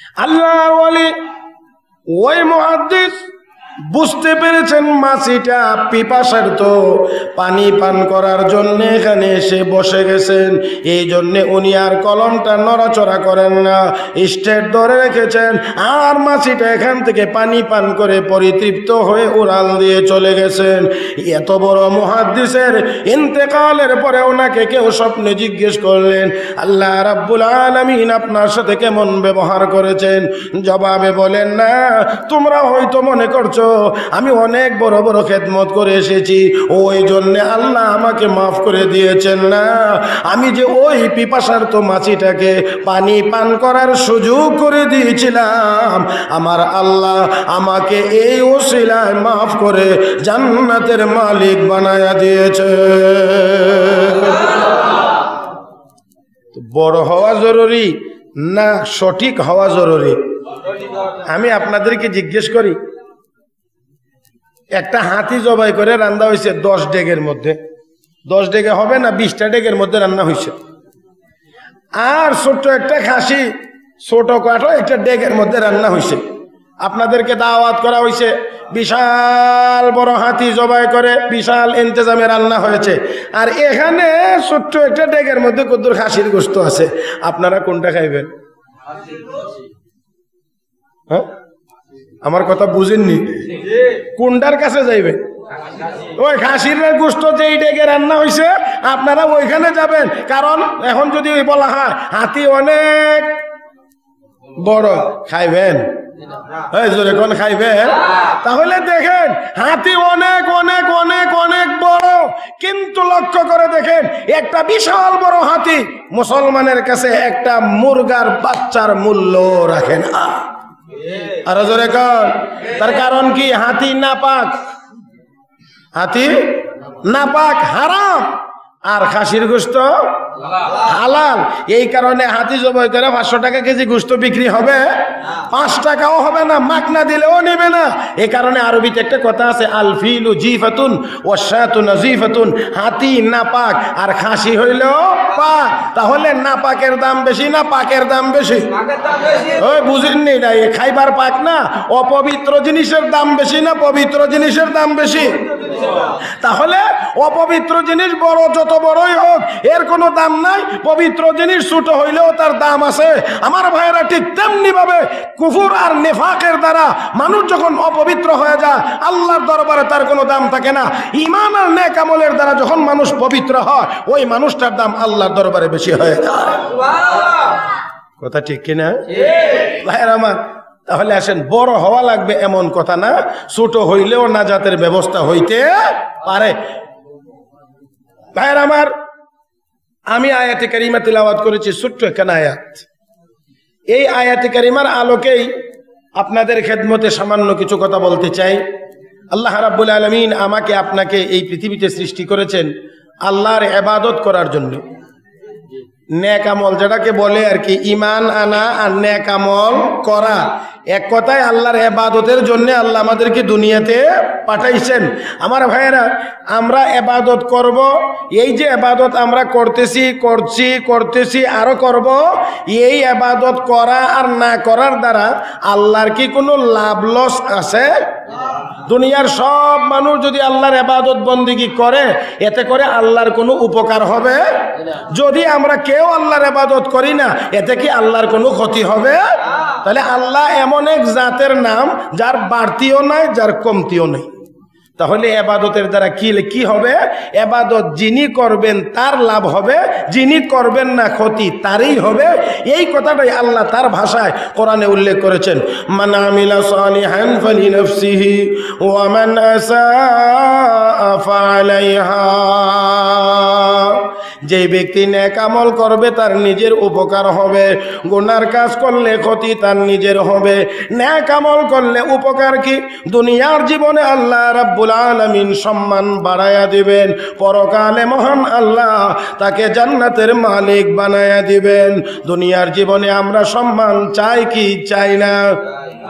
আল্লাহর ওয়ালি ওই মুহাদ্দিস বুঝতে পেরেছেন মাছিটা পিপাসার্ত, পানি পান করার জন্য এখানে এসে বসে গেছেন। এই জন্যে উনি আর কলমটা নড়াচড়া করেন না, স্ট্রেট ধরে রেখেছেন। আর মাছিটা এখান থেকে পানি পান করে পরিতৃপ্ত হয়ে উড়াল দিয়ে চলে গেছেন। এত বড় মুহাদ্দিসের ইন্তেকালের পরে ওনাকে কেউ স্বপ্নে জিজ্ঞেস করলেন, আল্লাহ রাব্বুল আলামিন আপনার সাথে কেমন ব্যবহার করেছেন? জবাবে বলেন, না, তোমরা হয়তো মনে করছো আমি অনেক বড় বড় খেদমত করে এসেছি, ওই জন্য আল্লাহ আমাকে মাফ করে দিয়েছেন। না, আমি যে ওই পিপাসার্ত মাছিটাকে পানি পান করার সুযোগ করে দিয়েছিলাম, আমার আল্লাহ আমাকে এই ওসিলায় মাফ করে জান্নাতের মালিক বানায়া দিয়েছে। বড় হওয়া জরুরি না সঠিক হওয়া জরুরি? আমি আপনাদেরকে জিজ্ঞেস করি, একটা হাতি জবাই করে রান্না হয়েছে 10 ডেগের মধ্যে, 10 ডেগে হবে না 20টা ডেগের মধ্যে রান্না হয়েছে। আর ছোট্ট একটা খাসি ছোট কাঠো একটা ডেগের মধ্যে রান্না হয়েছে। আপনাদেরকে দাওয়াত করা হয়েছে, বিশাল বড় হাতি জবাই করে বিশাল ইন্তজামে রান্না হয়েছে, আর এখানে ছোট্ট একটা ডেগের মধ্যে কদ্দুর খাসির গোশত আছে। আপনারা কোনটা খাইবেন? হ্যাঁ, আমার কথা বুঝেননি? কোনটার কাছে যাইবেন? ওই খাসির গোশত যেই ডেগে রান্না হয়েছে আপনারা ওইখানে যাবেন। কারণ এখন যদি বলা হয় হাতি অনেক বড়, খাইবেন? যখন খাইবেন তাহলে দেখেন হাতি অনেক অনেক অনেক অনেক বড়, কিন্তু লক্ষ্য করে দেখেন একটা বিশাল বড় হাতি মুসলমানের কাছে একটা মুরগার বাচ্চার মূল্য রাখে না। আর জোরে কর, তার কারণ কি? হাতি নাপাক, হাতি নাপাক, হারাম, আর খাসির গোশত হালাল। এই কারণে হাতি জবাই করে 500 টাকা কেজি গোশত বিক্রি হবে, 5 টাকাও হবে না, মাকনা দিলেও নেবে না। এই কারণে আরবিতে একটা কথা আছে, আল ফিলু জিফাতুন ওয়াশাতু নাজিফাতুন, হাতি নাপাক আর খাসি হইলেও পাক। তাহলে নাপাকের দাম বেশি না পাকের দাম বেশি? ওই বুঝেননি, এটাই খাইবার পাক না, অপবিত্র জিনিসের দাম বেশি না পবিত্র জিনিসের দাম বেশি? তাহলে অপবিত্র জিনিস বড় যত বড়ই হোক এর কোনো দাম নাই, পবিত্র জিনিস ছোট হইলেও তার দাম আছে। আমার ভাইয়েরা, ঠিক তেমনি ভাবে কুফর আর নেফাকের দ্বারা মানুষ যখন অপবিত্র হয়ে যায় আল্লাহর দরবারে তার কোনো দাম থাকে না। ঈমান আর নেক আমলের দ্বারা যখন মানুষ পবিত্র হয় ওই মানুষটার দাম আল্লাহর দরবারে বেশি হয়ে যায়। কথা ঠিক কিনা ভাইয়েরা আমার? তাহলে আসেন, বড় হওয়া লাগবে এমন কথা না, ছোট হইলেও নাজাতের ব্যবস্থা হইতে পারে। ভাইয়েরা আমার, আমি আয়াতে কারিমা তিলাওয়াত করেছি, ছোট্ট একখানা আয়াত। এই আয়াতে কারিমার আলোকেই আপনাদের খেদমতে সামান্য কিছু কথা বলতে চাই। আল্লাহ রাব্বুল আলামিন আমাকে আপনাকে এই পৃথিবীতে সৃষ্টি করেছেন আল্লাহর ইবাদত করার জন্য। নেক আমল যেটাকে বলে আর কি, ঈমান আনা আর নেক আমল করা, এক কথায় আল্লাহর ইবাদতের জন্য আল্লাহ আমাদেরকে দুনিয়াতে পাঠাইছেন। আমার ভাইয়েরা, আমরা ইবাদত করব, এই যে ইবাদত আমরা করতেছি আরো করব, এই ইবাদত করা আর না করার দ্বারা আল্লাহর কি কোনো লাভ লস আছে? দুনিয়ার সব মানুষ যদি আল্লাহর ইবাদত বন্দেগী করে এতে করে আল্লাহর কোনো উপকার হবে? যদি আমরা কেউ আল্লাহর ইবাদত করি না এতে কি আল্লাহর কোনো ক্ষতি হবে? তাহলে আল্লাহ এমন এক জাতের নাম যার বাড়তিও নাই যার কমতিও নেই। তাহলে ইবাদতের দ্বারা কি হবে? ইবাদত যিনি করবেন তার লাভ হবে, যিনি করবেন না ক্ষতি তারই হবে। এই কথাটাই আল্লাহ তার ভাষায় কোরআনে উল্লেখ করেছেন, মান আমিলা সালিহান ফালিনাফসিহি ওয়া মান আসাআ ফাআলাইহা। যে ব্যক্তি নেক আমল করবে তার নিজের উপকার হবে, গুনার কাজ করলে ক্ষতি তার নিজের হবে। নেক আমল করলে উপকার কি? দুনিয়ার জীবনে আল্লাহ রাব্বুল আলামিন সম্মান বাড়ায়া দিবেন, পরকালে মহান আল্লাহ তাকে জান্নাতের মালিক বানায়া দিবেন। দুনিয়ার জীবনে আমরা সম্মান চাই কি চাই না?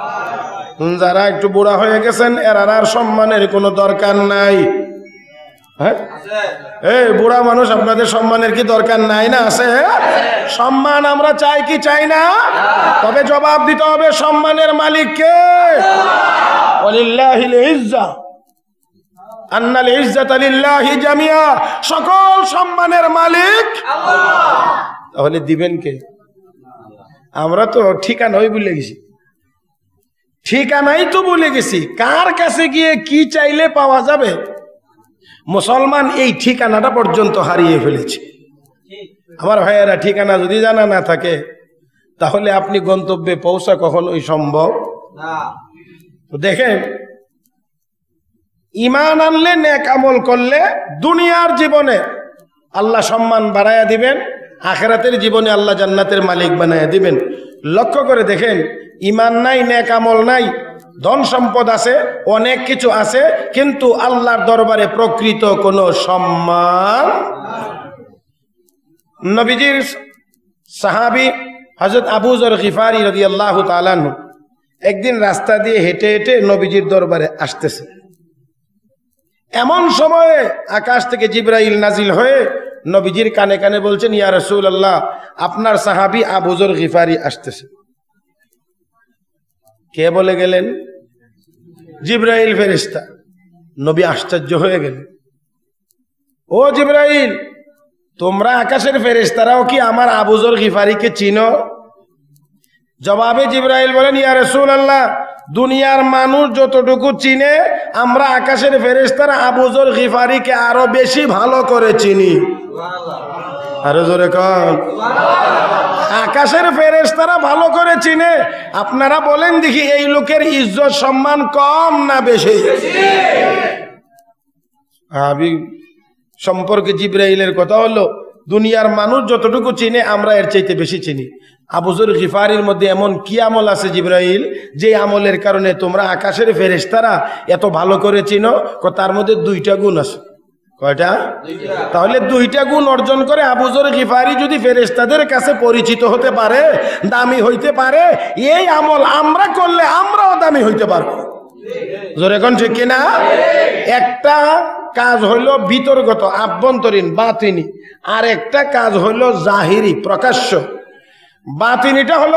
যারা একটু বুড়া হয়ে গেছেন এরা আর সম্মানের কোনো দরকার নাই। হ্যাঁ, এই বুড়া মানুষ, আপনাদের সম্মানের কি দরকার নাই? না আছে? সম্মান আমরা চাই কি চাই না? তবে জবাব দিতে হবে সম্মানের মালিক কে? ওয়ালিল্লাহিল ইজ্জা আন্নাল ইজ্জাতা লিল্লাহি জামিয়া, সকল সম্মানের মালিক আল্লাহ। তাহলে দিবেন কে? আমরা তো ঠিকানাই ভুলে গেছি, ঠিকানাই তো ভুলে গেছি। কার কাছে গিয়ে কি চাইলে পাওয়া যাবে, মুসলমান এই ঠিকানাটা পর্যন্ত হারিয়ে ফেলেছে। আমার ভাইয়েরা, ঠিকানা যদি জানা না থাকে তাহলে আপনি গন্তব্যে পৌঁছা কখনোই সম্ভব না। তো দেখেন, ঈমান আনলে, নেক আমল করলে দুনিয়ার জীবনে আল্লাহ সম্মান বাড়ায়া দিবেন, আখিরাতের জীবনে আল্লাহ জান্নাতের মালিক বানায়া দিবেন। লক্ষ্য করে দেখেন, ঈমান নাই, নেক আমল নাই, ধন সম্পদ আছে, অনেক কিছু আছে, কিন্তু আল্লাহর দরবারে প্রকৃত কোনো সম্মান। নবীজির সাহাবী হযরত আবু যর গিফারি রাদিয়াল্লাহু তাআলা আনহু একদিন রাস্তা দিয়ে হেঁটে হেঁটে নবীজির দরবারে আসতেছে। এমন সময়ে আকাশ থেকে জিবরাইল নাজিল হয়ে নবীজির কানে কানে বলছেন, ইয়া রাসূলুল্লাহ, আপনার সাহাবী আবু যর গিফারি আসতেছে। কে বলে গেলেন? জিবরাইল ফেরেশতা। নবী আশ্চর্য হয়ে গেলেন। ও জিবরাইল, তোমরা আকাশের ফেরেশতারাও কি আমার আবু যর গিফারিকে চিনো? জবাবে জিবরাইল বলেন, ইয়া রাসূলুল্লাহ, দুনিয়ার মানুষ যতটুকু চিনে, আমরা আকাশের ফেরেশতারা আবু যর গিফারিকে আরো বেশি ভালো করে চিনি। আরো জোরে কর। আকাশের ফেরেশতারা ভালো করে চিনে, আপনারা বলেন দেখি এই লোকের ইজ্জত সম্মান কম না বেশি? সাহাবী সম্পর্কে জিবরাইলের কথা হলো, দুনিয়ার মানুষ যতটুকু চিনে আমরা এর চাইতে বেশি চিনি। আবু যর গিফারির মধ্যে এমন কি আমল আছে জিবরাইল, যে আমলের কারণে তোমরা আকাশের ফেরেশতারা এত ভালো করে চিনো? তার মধ্যে 2টা গুণ আছে। কয়টা? তাহলে 2টা গুণ অর্জন করে আবু যর গিফারি যদি ফেরেশতাদের কাছে পরিচিত হতে পারে, দামি হইতে পারে, এই আমল আমরা করলে আমরাও দামি হইতে পারবো। জোরে কোন ঠিক কিনা? একটা কাজ হইল ভিতরগত, আভ্যন্তরীণ, বাতিনি, আর একটা কাজ হইল জাহিরি, প্রকাশ্য। বাতিনিটা হলো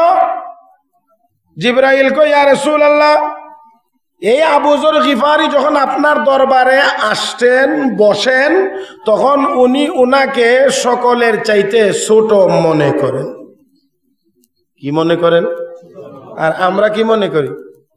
জিবরাইল কই, ইয়া রাসূলুল্লাহ, এই আবু যর গিফারি যখন আপনার দরবারে আসতেন, বসেন, তখন উনাকে সকলের চাইতে ছোট মনে করেন। কি মনে করেন? আর আমরা কি মনে করি?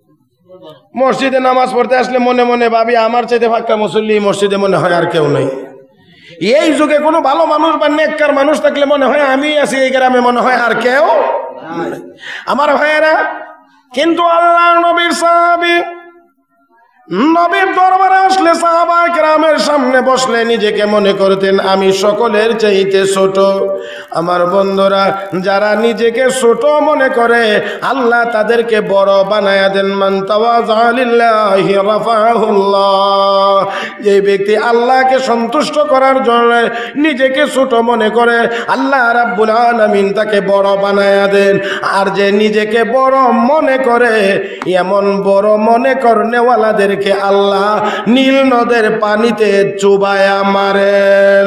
মসজিদে নামাজ পড়তে আসলে মনে মনে ভাবি, আমার চাইতে ফাঁকা মুসল্লি মসজিদে মনে হয় আর কেউ নেই। এই যুগে কোনো ভালো মানুষ বা নেককার মানুষ থাকলে মনে হয় আমি আছি এই গ্রামে, মনে হয় আর কেউ। আমার ভাইয়েরা, কিন্তু আল্লাহ নবীর সাহাবী নবীর দরবারে আসলে সাহাবা কেরামের সামনে বসলে নিজেকে মনে করতেন আমি সকলের চাইতে ছোট। আমার বন্ধুরা, যারা নিজেকে ছোট মনে করে আল্লাহ তাদেরকে বড় বানায়া দেন। মান তাওয়াযা লিল্লাহি রাফাহুল্লাহ। যে ব্যক্তি আল্লাহকে সন্তুষ্ট করার জন্য নিজেকে ছোট মনে করে, আল্লাহ রাব্বুল আলামিন তাকে বড় বানায়া দেন। আর যে নিজেকে বড় মনে করে, এমন বড় মনে করনেওয়ালাদের আল্লাহ নীল নদের পানিতে চুবায়া মারেন।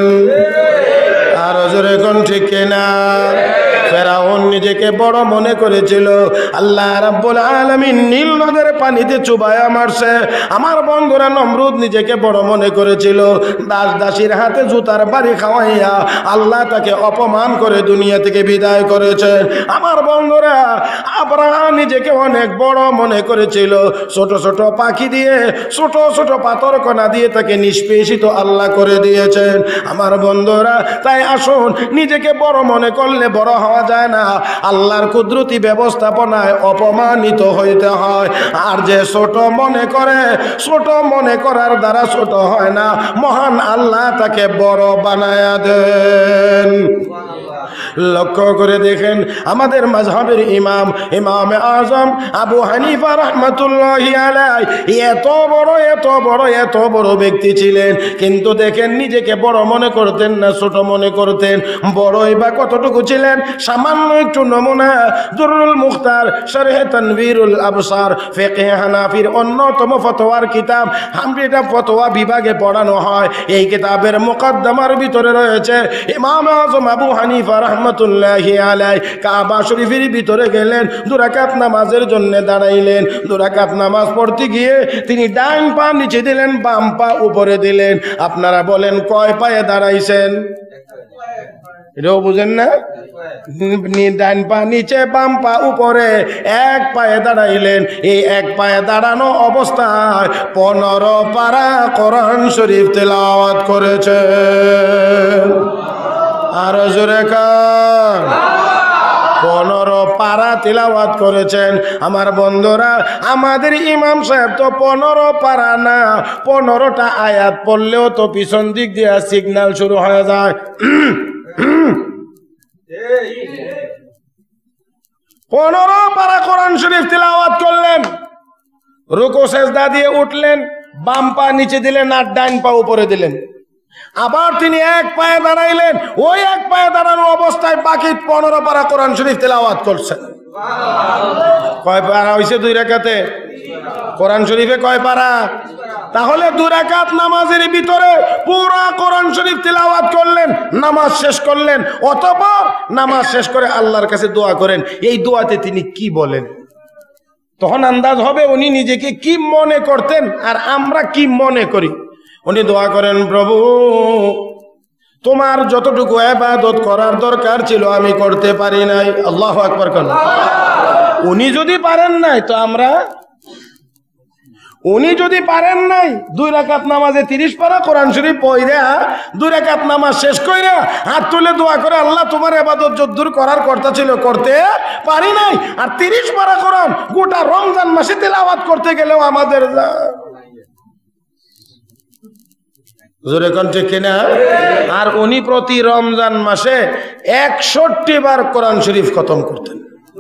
আর জোরে কোন ঠিক না? ফেরাউন নিজেকে বড় মনে করেছিল, আল্লাহ রাব্বুল আলামিন নীল নদের পানিতে চুবায়া মারছে। আমার বন্ধুরা, নমরুদ নিজেকে বড় মনে করেছিল, দাস দাসীর হাতে জুতার বাড়ি খাওয়াইয়া আল্লাহ তাকে অপমান করে দুনিয়া থেকে বিদায় করেছেন। আমার বন্ধুরা, আব্রাহা নিজেকে অনেক বড় মনে করেছিল, ছোট ছোট পাখি দিয়ে, ছোট ছোট পাথর কণা দিয়ে তাকে নিষ্পেষিত আল্লাহ করে দিয়েছেন। আমার বন্ধুরা, তাই আসুন, নিজেকে বড় মনে করলে বড় হওয়া যায় না, আল্লাহর কুদরতি ব্যবস্থাপনায় অপমানিত হইতে হয়। আর যে ছোট মনে করে, ছোট মনে করার দ্বারা ছোট হয় না, মহান আল্লাহ তাকে বড় বানায়া দেন। লক্ষ্য করে দেখেন আমাদের মাযহাবের ইমাম ইমামে আজম আবু হানিফা রাহমাতুল্লাহি আলাইহি এত বড় ব্যক্তি ছিলেন, কিন্তু দেখেন নিজেকে বড় মনে করতেন না ছোট মনে করতেন। বড়ই বা কতটুকু ছিলেন? সামান্য একটু নমুনা দুরুল মুখতার শরহে তানবীরুল আবসার ফিকহে হানাফির অন্যতম ফতোয়ার কিতাব। এটা ফতোয়া বিভাগে পড়ানো হয়। এই কিতাবের মুকদ্দমার ভিতরে রয়েছে ইমাম আজম আবু হানিফা রাহমাতুল্লাহি আলাইহি কাবা শরীফের ভিতরে গেলেন, 2 রাকাত নামাজের জন্য দাঁড়াইলেন। 2 রাকাত নামাজ পড়তে গিয়ে তিনি ডান পা নিচে দিলেন, বাম পা উপরে দিলেন। আপনারা বলেন কয় পায়ে দাঁড়াইছেন? এটাও বুঝেন না? ডান পা নিচে বাম পা উপরে, 1 পায়ে দাঁড়াইলেন। এই 1 পায়ে দাঁড়ানো অবস্থায় 15 পারা কোরআন শরীফ তেলাওয়াত করেছেন। আর জোরে কান 15 পারা তিলাওয়াত করেছেন। আমার বন্ধুরা, আমাদের ইমাম সাহেব তো 15 পারা না, 15টা আয়াত পড়লেও তো পিছন দিক দিয়ে সিগন্যাল শুরু হয়ে যায়। 15 পারা কোরআন শরীফ তিলাওয়াত করলেন, রুকু সেজদা দিয়ে উঠলেন, বাম পা নিচে দিলেন আর ডান পা উপরে দিলেন। আবার তিনি 1 পায়ে দাঁড়াইলেন, ওই 1 পায়ে দাঁড়ানো অবস্থায় বাকি 15 পারা কোরআন শরীফ তেলাওয়াত করছেন। কয় পারা হইছে 2 রাকাতে? কোরআন শরীফে কয় পারা? তাহলে 2 রাকাত নামাজের ভিতরে পুরা কোরআন শরীফ তেলাওয়াত করলেন, নামাজ শেষ করলেন। অতঃপর নামাজ শেষ করে আল্লাহর কাছে দোয়া করেন। এই দোয়াতে তিনি কি বলেন? তখন আন্দাজ হবে উনি নিজেকে কি মনে করতেন আর আমরা কি মনে করি। উনি দোয়া করেন, প্রভু তোমার যতটুকু ইবাদত করার দরকার ছিল আমি করতে পারি নাই। আল্লাহু আকবার কোন। উনি যদি পারেন নাই তো আমরা? উনি যদি পারেন নাই 2 রাকাত নামাজে 30 পারা কোরআন শরীফ পড়া, 2 রাকাত নামাজ শেষ কইরা হাত তুলে দোয়া করে আল্লাহ তোমার ইবাদত যদ্দূর করার কথা ছিল করতে পারি নাই, আর 30 পারা কোরআন গোটা রমজান মাসে তেলাওয়াত করতে গেলেও আমাদের জোরে কোন ঠিক কিনা? আর উনি প্রতি রমজান মাসে 61 বার কোরআন শরীফ খতম করতেন।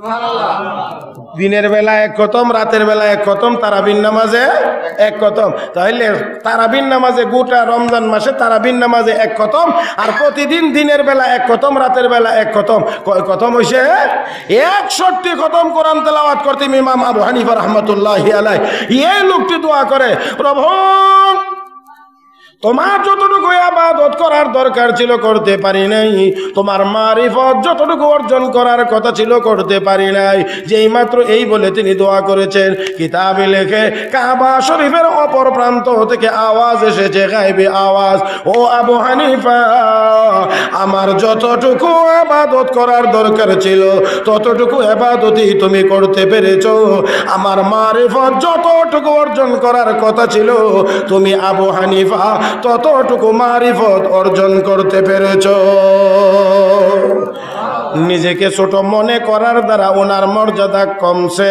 দিনের বেলা 1 খতম, রাতের বেলা 1 খতম, তারাবির নামাজে 1 খতম। তাহলে তারাবির নামাজে গোটা রমজান মাসে তারাবির নামাজে 1 খতম, আর প্রতিদিন দিনের বেলা 1 খতম, রাতের বেলা 1 খতম। কয় খতম হইছে? 61 খতম কোরআন তেলাওয়াত করতে ইমাম আবু হানিফা রাহমাতুল্লাহি আলাইহি। এই লোকটি দোয়া করে, প্রভু তোমার যতটুকু ইবাদত করার দরকার ছিল করতে পারি নাই, তোমার মারিফত যতটুকু অর্জন করার কথা ছিল করতে পারি নাই। যেই মাত্র এই বলে তিনি দোয়া করেছেন, কিতাবে লেখে কাবা শরীফের অপর প্রান্ত থেকে আওয়াজ এসেছে, গায়বী আওয়াজ, ও আবু হানিফা আমার যতটুকু ইবাদত করার দরকার ছিল ততটুকু ইবাদতই তুমি করতে পেরেছো। আমার মারিফত যতটুকু অর্জন করার কথা ছিল তুমি আবু হানিফা ততটুকু মারিফত অর্জন করতে পেরেছ। নিজেকে ছোট মনে করার দ্বারা ওনার মর্যাদা কমছে,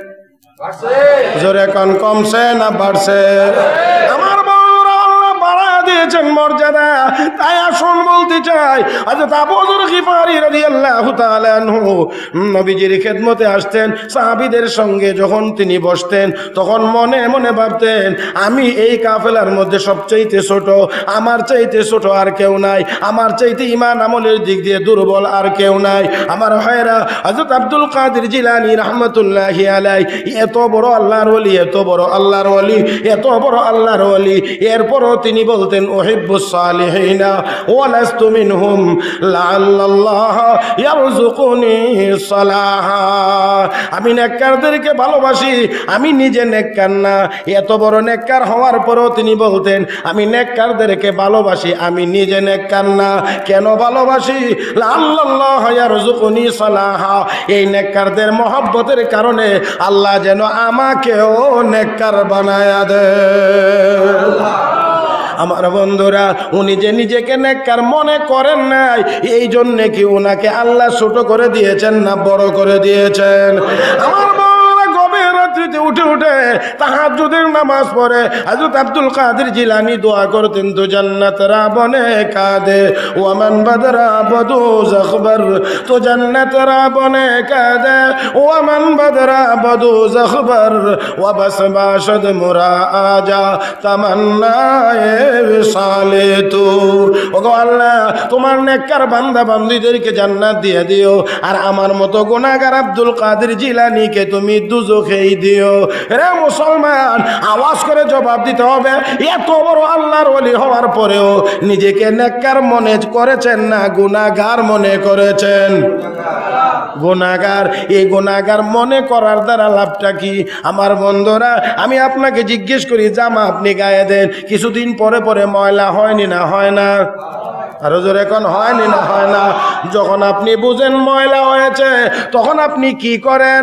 জোরে কোন কমছে না বাড়ছে? আমার বড় আল্লাহ বাড়া দিয়েছেন মর্যাদা। তাই আসুন বলতে চাই, হযরত আবু যর গিফারি রাদিয়াল্লাহু তাআলা আনহু নবীজির খেদমতে আসতেন, সাহাবীদের সঙ্গে যখন তিনি বসতেন তখন মনে মনে ভাবতেন আমি এই কাফেলার মধ্যে সবচাইতে ছোট, আমার চাইতে ছোট আর কেউ নাই, আমার চাইতে ঈমান আমলের দিক দিয়ে দুর্বল আর কেউ নাই। আমার ভাইরা, হযরত আব্দুল কাদের জিলানী রাহমাতুল্লাহি আলাইহি এত বড় আল্লাহর ওলি, এত বড় আল্লাহর ওলি, এত বড় আল্লাহর ওলি, এরপরও তিনি বলতেন উহিব্বুস সালিহিনা ওয়া লাস্তু মিনহুম লাআল্লাল্লাহ ইয়ারযুকুনি সালাহা। আমি নেককারদেরকে ভালোবাসি, আমি নিজে নেককার না। এত বড় নেককার হওয়ার পরেও তিনি বলতেন আমি নেককারদেরকে ভালোবাসি, আমি নিজে নেককার না। কেন ভালোবাসি? লাআল্লাল্লাহ ইয়ারযুকুনি সালাহা, এই নেককারদের মহব্বতের কারণে আল্লাহ যেন আমাকেও নেককার বানায়া দেয়। আমার বন্ধুরা, উনি যে নিজেকে নেককার মনে করেন নাই, এই জন্যে কি উনাকে আল্লাহ ছোট করে দিয়েছেন না বড় করে দিয়েছেন? আমার রাত্রিতে উঠে উঠে তাহাজ্জুদের নামাজ পড়ে হযরত আব্দুল কাদের জিলানী দোয়া করতেন তো জান্নাতরা বনে কাঁদে ওয়ামান বাদরা বদু জখবর তো জান্নাতরা বনে কাঁদে ওয়ামান বাদরা বদু জখবর ওয়া বাস বাশদ মুরা আজা তামান্নায়ে সালে তু ওগো আল্লাহ তোমার নেককার বান্দা বান্দীদেরকে জান্নাত দিয়ে দিও আর আমার মতো গুনাহগার আব্দুল কাদের জিলানীকে তুমি দুজখেই দিও। রে মুসলমান, আওয়াজ করে জবাব দিতে হবে, এত বড় আল্লাহর ওলি হওয়ার পরেও নিজেকে নেককার মনে করেছেন না গুনাহগার মনে করেছেন? গুনাহগার। এই গুনাহগার মনে করার দ্বারা লাভটা কি? আমার বন্ধুরা, আমি আপনাকে জিজ্ঞেস করি, জামা আপনি গায়ে দেন, কিছুদিন পরে পরে ময়লা হয়নি না হয় না? আরো জোরে এখন হয়নি না হয় না? যখন আপনি বুঝেন ময়লা হয়েছে তখন আপনি কি করেন?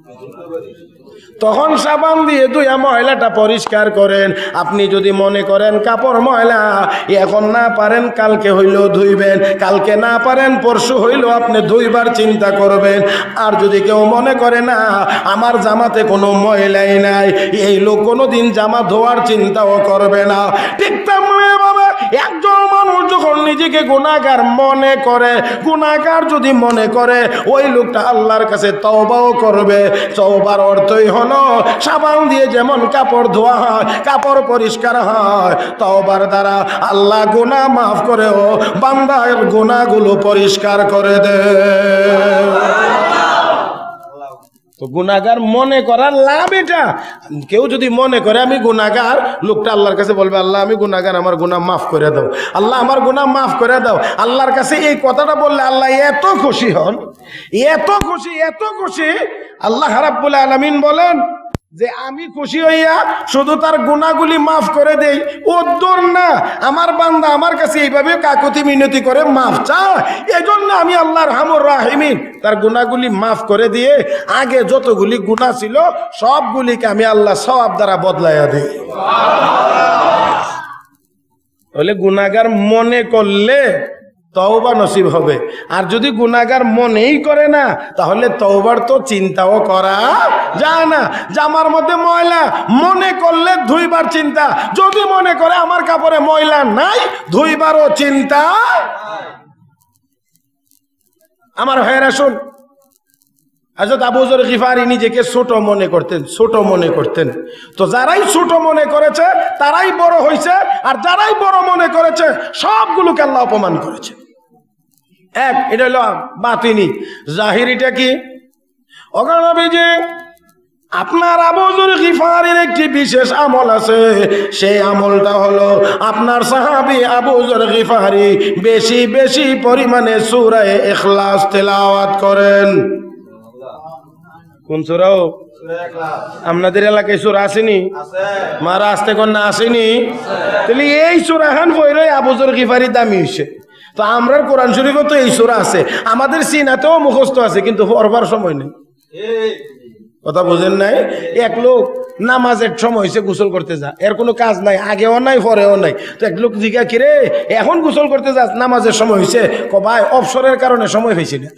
তখন সাবান দিয়ে ধুইয়া ময়লাটা পরিষ্কার করেন। আপনি যদি মনে করেন কাপড় ময়লা, এখন না পারেন কালকে হইলেও ধুইবেন, কালকে না পারেন পরশু হইলেও আপনি ধুইবার চিন্তা করবেন। আর যদি কেউ মনে করে না আমার জামাতে কোনো ময়লাই নাই, এই লোক কোনোদিন জামা ধোয়ার চিন্তাও করবে না। ঠিক তেমনি ভাবে একজন মানুষ যখন নিজেকে গুনাহগার মনে করে, গুনাহগার যদি মনে করে, ওই লোকটা আল্লাহর কাছে তওবাও করবে। তওবার অর্থই হলো সাবান দিয়ে যেমন কাপড় ধোয়া হয়, কাপড় পরিষ্কার হয়, তওবার দ্বারা আল্লাহ গুনাহ মাফ করেও বান্দার গুনাহগুলো পরিষ্কার করে দেয়। তো গুনাহগার মনে করার লাভ এটা। কেউ যদি মনে করে আমি গুনাহগার, লোকটা আল্লাহর কাছে বলবে আল্লাহ আমি গুনাহগার, আমার গুনাহ মাফ করে দাও, আল্লাহ আমার গুনাহ মাফ করে দাও। আল্লাহর কাছে এই কথাটা বললে আল্লাহ এত খুশি হন, এত খুশি, এত খুশি। আল্লাহ রাব্বুল আলামিন বলেন যে আমি খুশি হইয়া শুধু তার গুনাহগুলি মাফ করে দেই। ওদর না, আমার বান্দা আমার কাছে এইভাবে কাকুতি মিনতি করে মাফ চায়, এজন্য আমি আল্লাহ রহমুর রাহিমিন তার গুনাহগুলি মাফ করে দিয়ে আগে যতগুলি গুনাহ ছিল সবগুলিকে আমি আল্লাহ সওয়াব দ্বারা বদলাইয়া দিই। বলে গুনাহগার মনে করলে তওবা নসিব হবে, আর যদি গুনাহগার মনেই করে না তাহলে তওবার তো চিন্তাও করা যায় না। জামার মধ্যে ময়লা, মনে করলে ধুইবার চিন্তা, যদি মনে করে আমার কাপড়ে ময়লা নাই, ধুইবারও চিন্তা। আমার ভাইয়েরা শুন, হযরত আবু যর গিফারি নিজেকে ছোট মনে করতেন, ছোট মনে করতেন। তো যারাই ছোট মনে করেছে তারাই বড় হয়েছে, আর যারাই বড় মনে করেছে সবগুলোকে আল্লাহ অপমান করেছে। এক, এটা হলো বাতিনি। জাহিরিটা কি? ওগনবীজি আপনার আবু যর গিফারির একটি বিশেষ আমল আছে, সেই আমলটা হলো আপনার সাহাবী আবু যর গিফারি বেশি বেশি পরিমাণে সূরা ইখলাস তেলাওয়াত করেন। কোন সূরা? আপনাদের এলাকায় সূরা আসেনি? মারা আসতে কোন না আসেনি? তাহলে এই সূরা খান পড়ে আবু যর গিফারি দামি হইছে। তো আমরার কোরআন শরীফে তো এই সূরা আছে, আমাদের সিনাতেও মুখস্থ আছে, কিন্তু পড়বার সময় নেই। কথা বুঝেন নাই? এক লোক নামাজের সময় হয়েছে গোসল করতে যা, এর কোনো কাজ নাই, আগেও নাই পরেও নাই। তো এক লোক জিজ্ঞা কিরে এখন গোসল করতে যাস, নামাজের সময় হয়েছে? ভাই অবসরের কারণে সময় হয়েছে না।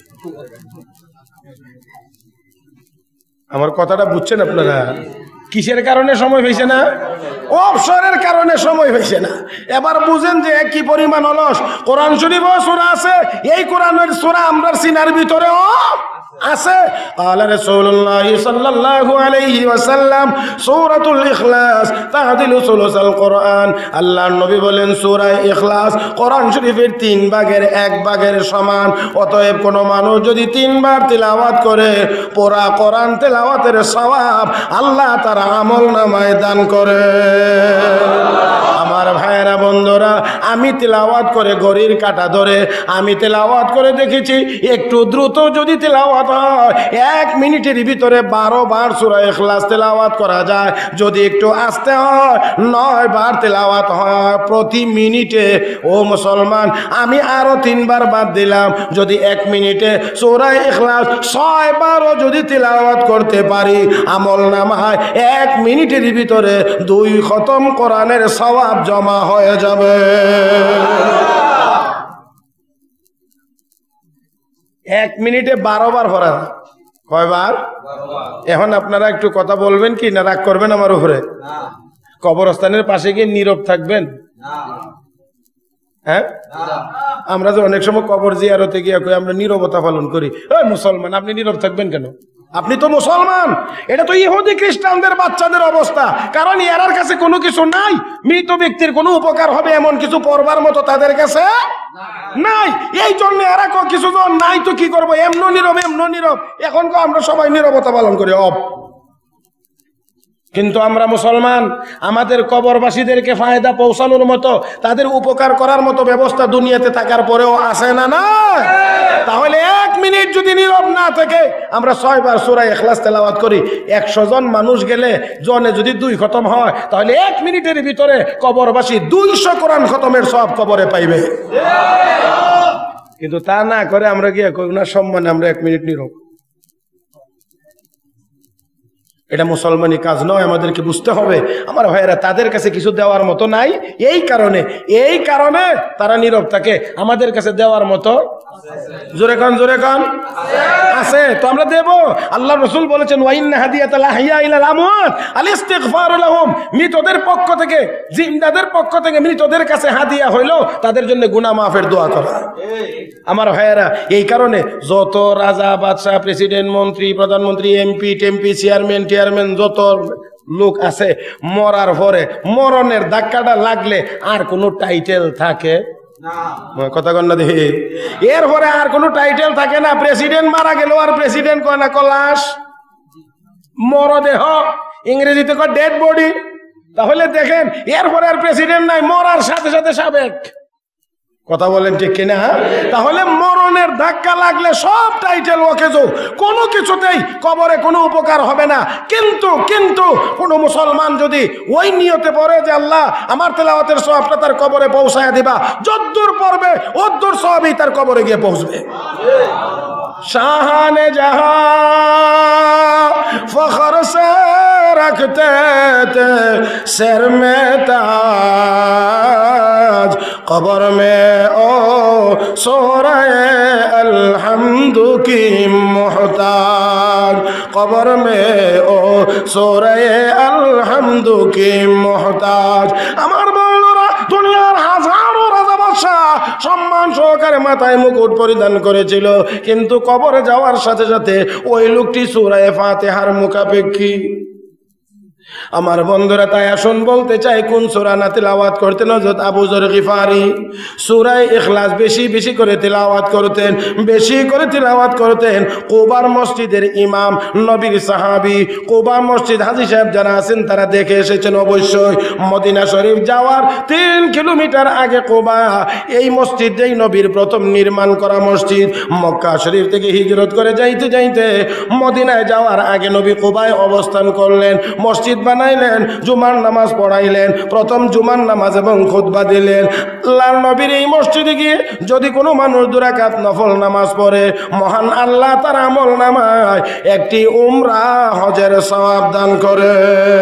আমার কথাটা বুঝছেন আপনারা? কিসের কারণে সময় হয়েছে না? অবসরের কারণে সময় হয়েছে না। এবার বুঝেন যে কি পরিমাণ অলস। কোরআন শরীফেও সূরা আছে, এই কোরআনের সূরা আমরা সিনার ভিতরেও আছে। قال رسول الله صلى الله عليه وسلم সূরাতুল ইখলাস তা'দিলু সুলুসাল কোরআন। আল্লাহর নবী বলেন সূরা ইখলাস কোরআন শরীফের 3 ভাগের 1 ভাগের সমান। অতএব কোন মানুষ যদি 3 বার তিলাওয়াত করে, পুরা কোরআন তেলাওয়াতের সওয়াব আল্লাহ তার আমলনামায় দান করে। আমার ভাইয়েরা বন্ধুরা, আমি তেলাওয়াত করে ঘড়ির কাঁটা ধরে আমি তেলাওয়াত করে দেখেছি, একটু দ্রুত যদি তেলাওয়াত হয় 1 মিনিটের ভিতরে 12 বার সূরা ইখলাস তেলাওয়াত করা যায়। যদি একটু আস্তে হয় 9 বার তেলাওয়াত হয় প্রতি মিনিটে। ও মুসলমান, আমি আরো 3 বার বাদ দিলাম, যদি 1 মিনিটে সূরা ইখলাস 6 বারও যদি তেলাওয়াত করতে পারি, আমলনামায় 1 মিনিটের ভিতরে 2 খতম কোরআনের সওয়াব জমা হয়ে যাবে। 1 মিনিটে 12 বার পড়া, কয়বার? এখন আপনারা একটু কথা বলবেন কি না রাগ করবেন আমার উপরে? কবরস্থানের পাশে গিয়ে নীরব থাকবেন? হ্যাঁ, আমরা যে অনেক সময় কবর জিয়ারতে গিয়ে আমরা নীরবতা পালন করি। ওই মুসলমান, আপনি নীরব থাকবেন কেন? আপনি তো মুসলমান। এটা তো ইহুদি খ্রিস্টানদের বাচ্চাদের অবস্থা। কারণ এরার কাছে কোনো কিছু নাই, মৃত ব্যক্তির কোনো উপকার হবে এমন কিছু পড়বার মতো তাদের কাছে নাই। এই জন্য এরা কিছু নাই তো কি করবো, এমন নীরব এমন নীরব। এখন আমরা সবাই নীরবতা পালন করি। কিন্তু আমরা মুসলমান, আমাদের কবরবাসীদেরকে ফায়দা পৌঁছানোর মতো, তাদের উপকার করার মতো ব্যবস্থা দুনিয়াতে থাকার পরেও আছে না? না, তাহলে 1 মিনিট যদি নীরব না থেকে আমরা 6 বার সূরা ইখলাস তেলাওয়াত করি, 100 জন মানুষ গেলে জনে যদি 2 খতম হয়, তাহলে 1 মিনিটের ভিতরে কবরবাসী 200 কোরআন খতমের সব কবরে পাইবে। কিন্তু তা না করে আমরা গিয়ে ওনার সম্মানে আমরা 1 মিনিট নীরব। এটা মুসলমানি কাজ নয়, আমাদেরকে বুঝতে হবে। আমার ভাইয়েরা, তাদের কাছে কিছু দেওয়ার মতো নাই, এই কারণে তারা নীরব থাকে। আমাদের কাছে দেওয়ার মতো জোরে কান আছে, তো আমরা দেব। আল্লাহ রাসূল বলেছেন, ওয়াইন্না হাদিয়াতাল আহইয়া ইলাল আমওয়াত আল ইস্তিগফারু লাহুম। মৃতদের পক্ষ থেকে, জিন্দাদের পক্ষ থেকে মৃতদের কাছে হাদিয়া হইল তাদের জন্য গুনাহ মাফের দোয়া করা। আমার ভাইয়েরা, এই কারণে যত রাজা বাদশাহ, প্রেসিডেন্ট, মন্ত্রী, প্রধানমন্ত্রী, এমপি টেমপি, চেয়ারম্যান যত লোক আছে, মরার পরে মরণের ধাক্কাটা লাগলে আর কোনো টাইটেল থাকে কথা কন না দেখি, এরপরে আর কোনো টাইটেল থাকে না। প্রেসিডেন্ট মারা গেল আর প্রেসিডেন্ট কয় না, লাশ, মরদেহ, ইংরেজিতে কয় ডেড বডি। তাহলে দেখেন, এরপরে আর প্রেসিডেন্ট নাই, মরার সাথে সাথে সাবেক। কথা বলেন ঠিক কিনা? তাহলে মরণের ধাক্কা লাগলে সব টাইটেল ওকেজো, কোনো কিছুতেই কবরে কোনো উপকার হবে না। কিন্তু কোনো মুসলমান যদি ওই নিয়তে পড়ে যে আল্লাহ আমার তেলাওয়াতের সওয়াবটা তার কবরে পৌঁছায়া দিবা, যদ্দূর পড়বে ওদ্দূর সওয়াবই তার কবরে গিয়ে পৌঁছবে। শাহানে জাহাं ফখর সে रखते थे सर में ताज, कब्र में ओ सो रहे अलहम्दु की मोहताज, कब्र में ओ सो रहे अलहम्दु की मोहताज। আমার বন্ধুরা, দুনিয়ার হাজারো রাজা বাদশাহ সম্মান সহকারে মাথায় মুকুট পরিধান করেছিল, কিন্তু কবরে যাওয়ার সাথে সাথে ওই লোকটি সূরা ফাতিহার মুখাপেক্ষী। আমার বন্ধুরা, তাই আসুন বলতে চাই, কোন সূরা না তিলাওয়াত করতেন হযরত আবু যর গিফারি? সূরা ইখলাস বেশি করে তিলাওয়াত করতেন, কুবার মসজিদের ইমাম, নবীর সাহাবী। কুবা মসজিদ হাজী সাহেব যারা আছেন তারা দেখে এসেছেন অবশ্যই। মদিনা শরীফ যাওয়ার 3 কিলোমিটার আগে কুবা, এই মসজিদ যেই নবীর প্রথম নির্মাণ করা মসজিদ। মক্কা শরীফ থেকে হিজরত করে যাইতে মদিনায় যাওয়ার আগে নবী কুবায় অবস্থান করলেন, মসজিদ বানাইলেন, জুমার নামাজ পড়াইলেন, প্রথম জুমার নামাজ এবং খুতবা দিলেন। আল্লাহর নবীর এই মসজিদে গিয়ে যদি কোনো মানুষ 2 রাকাত নফল নামাজ পড়ে, মহান আল্লাহ তার আমল নামায় একটি উমরা হজের সওয়াব দান করে।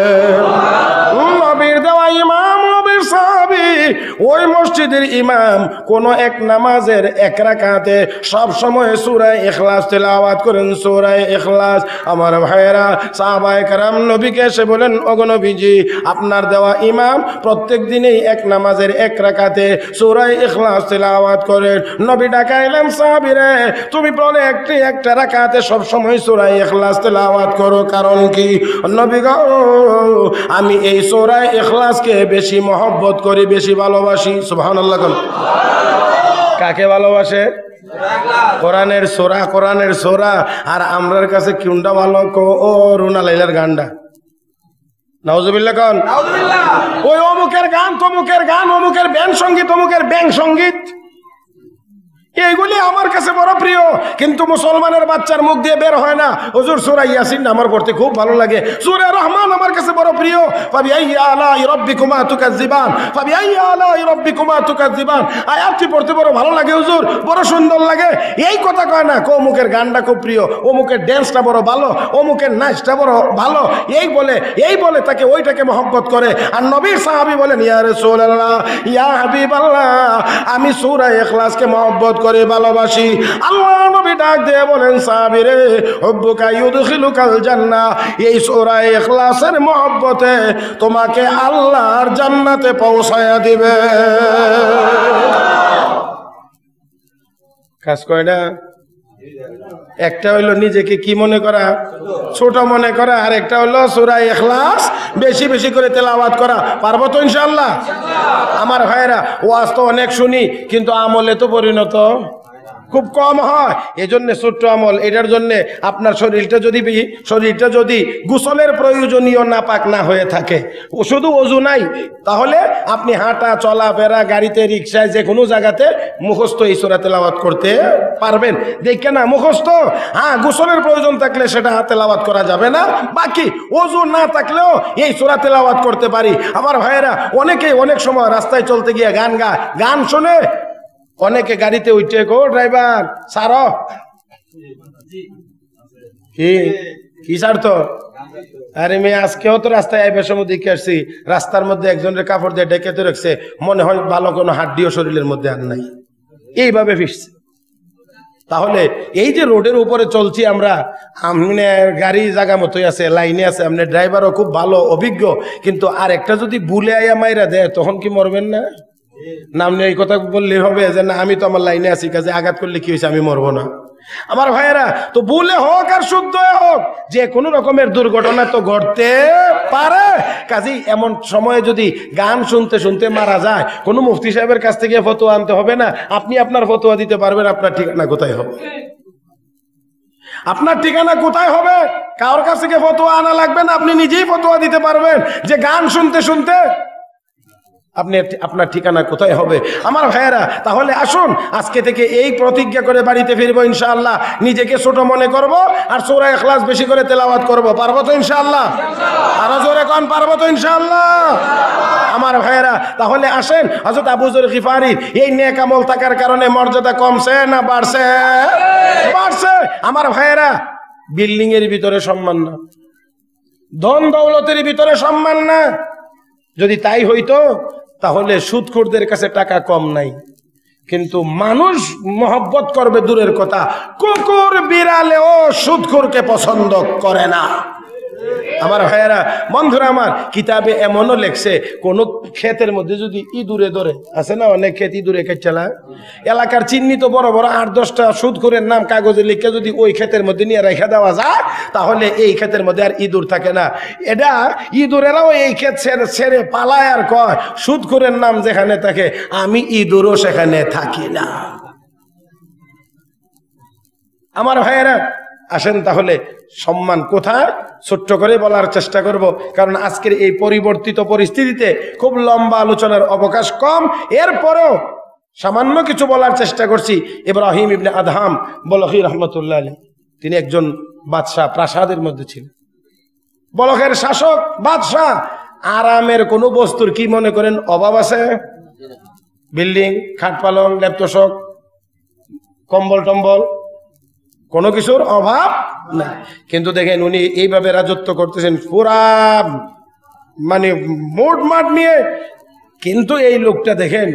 নবীর দেওয়া ইমাম, নবীর সাহাবী, ওই মসজিদের ইমাম কোন এক নামাজের 1 রাকাতে সব সময় সূরা ইখলাস তেলাওয়াত করেন, সূরা ইখলাস। আমার ভাইয়েরা, সাহাবায়ে কেরাম নবীকে এসে বলেন, ওগো নবীজি, আপনার দেওয়া ইমাম প্রত্যেক দিনেই 1 নামাজের 1 রাকাতে সূরা ইখলাস তেলাওয়াত করেন। নবী ডাকাইলেন, সাহাবীরে, তুমি বলে একটা রাকাতে সব সময় সূরা ইখলাস তেলাওয়াত করো, কারণ কি? নবী গো, আমি এই সূরা ইখলাসকে বেশি মহব্বত করি, বেশি ভালোবাসি। সুবহানাল্লাহ। কাকে ভালোবাসে? কোরআনের সূরা। আর আমরার কাছে কোনটা ভালো? ও রুনা লাইলার গানটা। নাউজুবিল্লাহ কোন? নাউজুবিল্লাহ। ওই অমুকের গান, তমুকের গান, অমুকের ব্যান সঙ্গীত, অমুকের ব্যাং সঙ্গীত, এইগুলি আমার কাছে বড় প্রিয়। কিন্তু মুসলমানের বাচ্চার মুখ দিয়ে বের হয় না, হুজুর সূরা ইয়াসিন আমার পড়তে খুব ভালো লাগে, সূরা রহমান আমার কাছে বড় প্রিয়। ফাবিআইয়ি আলাই রাব্বিকুমা তুকাজ্জিবান, ফাবিআইয়ি আলাই রাব্বিকুমা তুকাজ্জিবান, আয়াতটি পড়তে বড় ভালো লাগে হুজুর, বড় সুন্দর লাগে। এই কথা কয় না, অমুকের গানটা খুব প্রিয়, অমুকের ড্যান্সটা বড় ভালো, অমুকের নাচটা বড় ভালো, এই বলে তাকে ওইটাকে মহব্বত করে। আর নবীর সাহাবী বলেন, ইয়া রাসূলুল্লাহ, ইয়া হাবিবাল্লাহ, আমি সূরা ইখলাসকে মহব্বত করে ভালোবাসি। আল্লাহ নবী ডাক দিয়ে বলেন সাহাবীরে হুব্বুকা ইউদখিলুকাল জান্নাহ, এই সূরা ইখলাসের মহব্বতে তোমাকে আল্লাহর জান্নাতে পৌঁছায়া দিবে। কাজ করে না, একটা হইলো নিজেকে কি মনে করা, ছোট মনে করা, আর একটা হলো সূরা ইখলাস বেশি বেশি করে তেলাওয়াত করা। পারবো তো ইনশাআল্লাহ? আমার ভাইরা ওয়াজ তো অনেক শুনি, কিন্তু আমলে তো পরিণত খুব কম হয়। এজন্য ছোট্ট আমল, এটার জন্য আপনার শরীরটা যদি গোসলের প্রয়োজনীয় নাপাক না হয়ে থাকে, ও শুধু ওযু নাই, তাহলে আপনি হাঁটা চলাফেরা, গাড়িতে, রিক্সায়, যে কোনো জায়গাতে মুখস্থ এই সূরা তেলাওয়াত করতে পারবেন। দেখে না মুখস্থ, হ্যাঁ গোসলের প্রয়োজন থাকলে সেটা তেলাওয়াত করা যাবে না, বাকি ওযু না থাকলেও এই সূরা তেলাওয়াত করতে পারি। আমার ভাইয়েরা অনেকেই অনেক সময় রাস্তায় চলতে গিয়ে গান শোনে, অনেকে গাড়িতে উঠে গো ড্রাইভার সারো, কি ছাড়ত? আরে মেয়ে আজকেও তো রাস্তায় আইবার সময় দেখে আসছি, রাস্তার মধ্যে একজনের কাপড় দিয়ে ডেকে তো রাখছে, মনে হয় ভালো কোনো হাড্ডিও শরীরের মধ্যে আর নাই, এইভাবে ফিরছে। তাহলে এই যে রোডের উপরে চলছি আমরা, গাড়ি জায়গা মতোই আছে, লাইনে আছে, আপনি ড্রাইভারও খুব ভালো অভিজ্ঞ, কিন্তু আর একটা যদি বুলে আইয়া মাইরা দেয় তখন কি মরবেন না? নাম নিয়ে এই কথা বললেই হবে যে না আমি তো আমার লাইনে আছি, কাজে আঘাত করলে কি হয়েছে, আমি মরবো না। আমার ভাইয়েরা তো ভুলে হোক আর শুদ্ধ হোক, যে কোনো রকমের দুর্ঘটনা তো ঘটতে পারে। কাজেই এমন সময়ে যদি গান শুনতে শুনতে মারা যায়, কোনো মুফতি সাহেবের কাছ থেকে ফতোয়া আনতে হবে না, আপনি আপনার ফতোয়া দিতে পারবেন। আপনার ঠিকানা কোথায় হবে? আপনার ঠিকানা কোথায় হবে? কারোর কাছ থেকে ফতোয়া আনা লাগবে না, আপনি নিজেই ফতোয়া দিতে পারবেন যে গান শুনতে শুনতে আপনার ঠিকানা কোথায় হবে। আমার ভাইয়েরা তাহলে আসুন আজকে থেকে এই প্রতিজ্ঞা করে বাড়িতে ফিরবো ইনশাআল্লাহ, নিজেকে ছোট মনে করব আর সূরা ইখলাস বেশি করে তেলাওয়াত করব। পারবো তো ইনশাআল্লাহ? আরো জোরে কোন পারবো তো ইনশাআল্লাহ? আমার ভাইয়েরা তাহলে আসেন, হযরত আবু যর গিফারীর এই নেক আমল থাকার কারণে মর্যাদা কমছে না বাড়ছে? বাড়ছে। আমার ভাইয়েরা বিল্ডিং এর ভিতরে সম্মান না, ধন দৌলতের ভিতরে সম্মান না। যদি তাই হইতো তাহলে সুদখোরদের কাছে টাকা কম নাই, কিন্তু মানুষ মহব্বত করবে দূরের কথা, কুকুর বিড়ালেও সুদখোরকে পছন্দ করে না। আমার ভাইয়েরা বন্ধুরা আমার, কিতাবে এমনও লেখছে কোন ক্ষেতের মধ্যে যদি ইঁদুরে ধরে, আছে না অনেক ক্ষেত ইঁদুরে খেলা, এলাকার চিহ্নিত বড় বড় 8-10টা সুদখোরের নাম কাগজে লিখে যদি ওই ক্ষেতের মধ্যে নিয়ে রেখে দেওয়া যায়, তাহলে এই ক্ষেতের মধ্যে আর ইঁদুর থাকে না। এটা ইঁদুরেরাও এই ক্ষেত ছেড়ে পালায় আর কয় সুদখোরের নাম যেখানে থাকে আমি ইঁদুরও সেখানে থাকি না। আমার ভাইয়েরা আসেন তাহলে সম্মান কোথায় ছোট্ট করে বলার চেষ্টা করব, কারণ আজকের এই পরিবর্তিত পরিস্থিতিতে খুব লম্বা আলোচনার অবকাশ কম। এরপরেও সামান্য কিছু বলার চেষ্টা করছি। ইব্রাহিম ইবনে আদহাম বলখী রহমতুল্লাহ আলাইহি, তিনি একজন বাদশাহ, প্রাসাদের মধ্যে ছিলেন, বলখের শাসক বাদশাহ। আরামের কোনো বস্তুর কি মনে করেন অভাব আছে? বিল্ডিং, খাট পালং, ল্যাপটপ, কম্বল টম্বল, কোনো কিছুর অভাব নাই। কিন্তু দেখেন উনি এইভাবে রাজত্ব করতেছেন পুরা মানে মোট মাঠ নিয়ে, কিন্তু এই লোকটা দেখেন,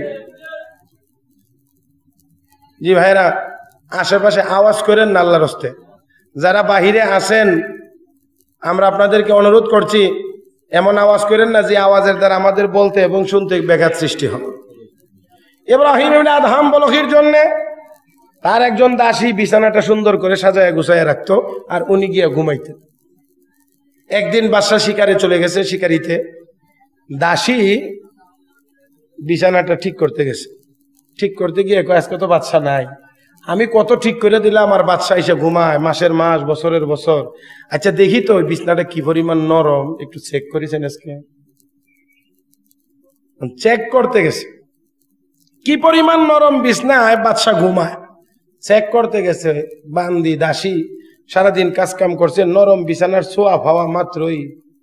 জি ভাইরা আশেপাশে আওয়াজ করেন না আল্লাহর হস্তে, যারা বাহিরে আছেন আমরা আপনাদেরকে অনুরোধ করছি এমন আওয়াজ করেন না যে আওয়াজের দ্বারা আমাদের বলতে এবং শুনতে ব্যাঘাত সৃষ্টি হয়। ইব্রাহিম ইবনে আদহাম বলখীর জন্য তার একজন দাসী বিছানাটা সুন্দর করে সাজায় গুছায় রাখতো, আর উনি গিয়ে ঘুমাইতেন। একদিন বাদশা শিকারে চলে গেছে, শিকারিতে দাসী বিছানাটা ঠিক করতে গেছে। ঠিক করতে গিয়ে আজকে তো বাদশা নাই, আমি কত ঠিক করে দিলাম আর বাদশা এসে ঘুমায় মাসের মাস বছরের বছর। আচ্ছা দেখি তো ওই বিছানাটা কি পরিমাণ নরম, একটু চেক করেছেন আজকে? চেক করতে গেছে কি পরিমাণ নরম বিছনায় বাদশা ঘুমায়, চেক করতে গেছে। বান্দি দাসী সারাদিন কাজ কাম করছে, নরম বিছানার ছোঁয়া পাওয়া মাত্রই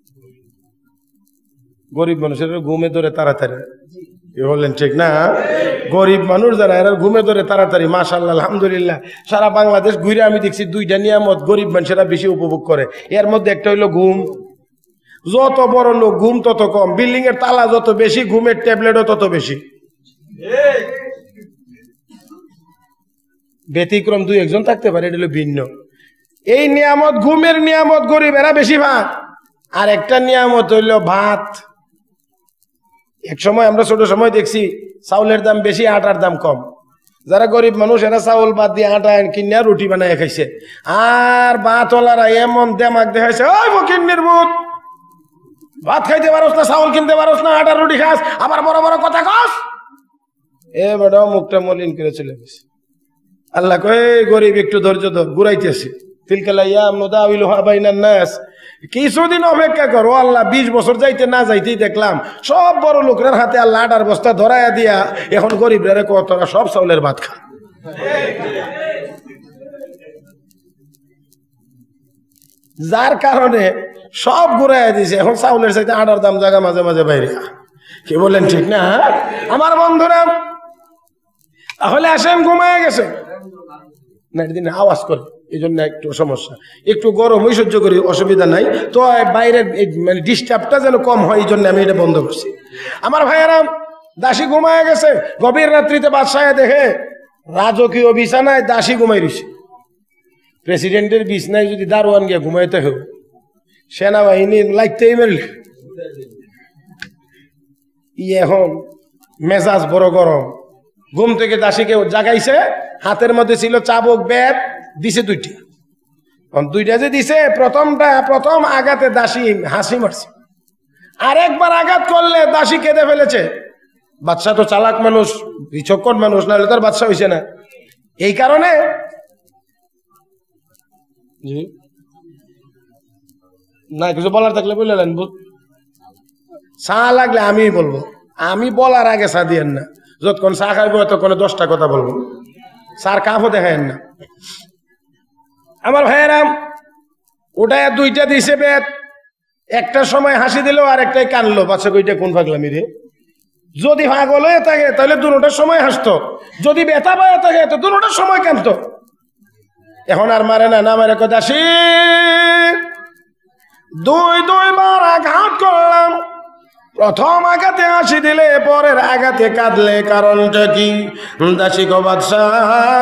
গরিব মানুষের ঘুমে ধরে তাড়াতাড়ি। বললেন ঠিক না? গরিব মানুষ যারা এরা ঘুমে ধরে তাড়াতাড়ি। মাশাআল্লাহ আলহামদুলিল্লাহ, সারা বাংলাদেশ ঘুরে আমি দেখছি দুইটা নিয়ামত গরিব মানুষেরা বেশি উপভোগ করে। এর মধ্যে একটা হইলো ঘুম। যত বড় লোক ঘুম তত কম, বিল্ডিং এর তালা যত বেশি ঘুমের ট্যাবলেটও তত বেশি। ব্যতিক্রম দুই একজন থাকতে পারে, এটা হলো ভিন্ন। এই নিয়ামত, ঘুমের নিয়ামত গরিবেরা বেশি ভাত, আর একটা নিয়ামত হইল ভাত। এক সময় আমরা ছোট সময় দেখছি চাউলের দাম বেশি, আটার দাম কম। যারা গরিব মানুষ এরা চাউল বাদ দিয়ে আটা কিনে রুটি বানায় খাইছে, আর ভাতওয়ালারা এমন দেমাক দেখাইছে, ওই ফকিন্নির মুখ, ভাত খাইতে পারোস না, চাউল কিনতে পারোস না, আটার রুটি খাস, আবার বড় বড় কথা কস। এ বেটাও মুখটা মলিন করে চলে গেছে। আল্লাহ কয় গরিব একটু ধৈর্য ধর, ঘুরাইতেছে। কিছুদিন অপেক্ষা করো, আল্লাহ 20 বছর যাইতে না যাইতেই দেখলাম সব বড় লোকের হাতে আল্লাহ আটার বস্তা ধরাইয়া দিয়া এখন গরিবরা তোরা সব চাউলের ভাত খা। যার কারণে সব ঘুরাইয়া দিছে, এখন চাউলের চাইতে আটার দাম জায়গা মাঝে মাঝে বাইরে। কি বলেন ঠিক না আমার বন্ধুরা? তাহলে আসেন ঘুমায় গেছে না, দিন আওয়াজ করে, এই জন্য একটু সমস্যা। একটু গরম হয়ে সহ্য করি, অসুবিধা নাই। তো বাইরের মানে ডিস্টার্বটা যেন কম হয়, এই জন্য আমি এটা বন্ধ করছি। আমার ভাইয়েরা, দাসী ঘুমায় গেছে। গভীর রাত্রিতে বাদশাহ দেখে রাজকীয় বিছানায় দাসী ঘুমাই রয়েছে। প্রেসিডেন্টের বিছানায় যদি দারোয়ান গিয়ে ঘুমাইতে হোক, সেনাবাহিনী লাগতেই মেরল। এখন মেজাজ বড় গরম। ঘুম থেকে দাসীকে জাগাইছে, হাতের মধ্যে ছিল চাবুক, ব্যাট দিছে দুইটা যে দিছে, প্রথম আঘাতে দাসী হাসি মারছে, আরেকবার আঘাত করলে দাসী কেঁদে ফেলেছে। বাদশা তো চালাক মানুষ, বিচক্ষণ মানুষ, নাহলে তার বাদশা হয়েছে না। এই কারণে না, কিছু বলার থাকলে বললেন, চা লাগলে আমি বলবো, আমি বলার আগে চা দিয়েন না। যতক্ষণ চা খাইবো ততক্ষণে 10টা কথা বলবো, চার কাপও দেখায়েন না। আমার ভাইয়েরাম, ওটা 2টা দিছে বেত, একটা সময় হাসি দিল আর একটাই কানলো। বাচ্চা কইটা কোন পাগলামি রে? যদি পাগল হয়ে থাকে তাহলে দুটোটার সময় হাসতো, যদি ব্যথা পায় থাকে তো দুটোটার সময় কানতো। এখন আর মারে না মারে কথা, দুইবার আঘাত করলাম, প্রথম আঘাতে হাসি দিলে পরের আঘাতে কাঁদলে, কারণটা কি? দাসী গো বাদশাহ,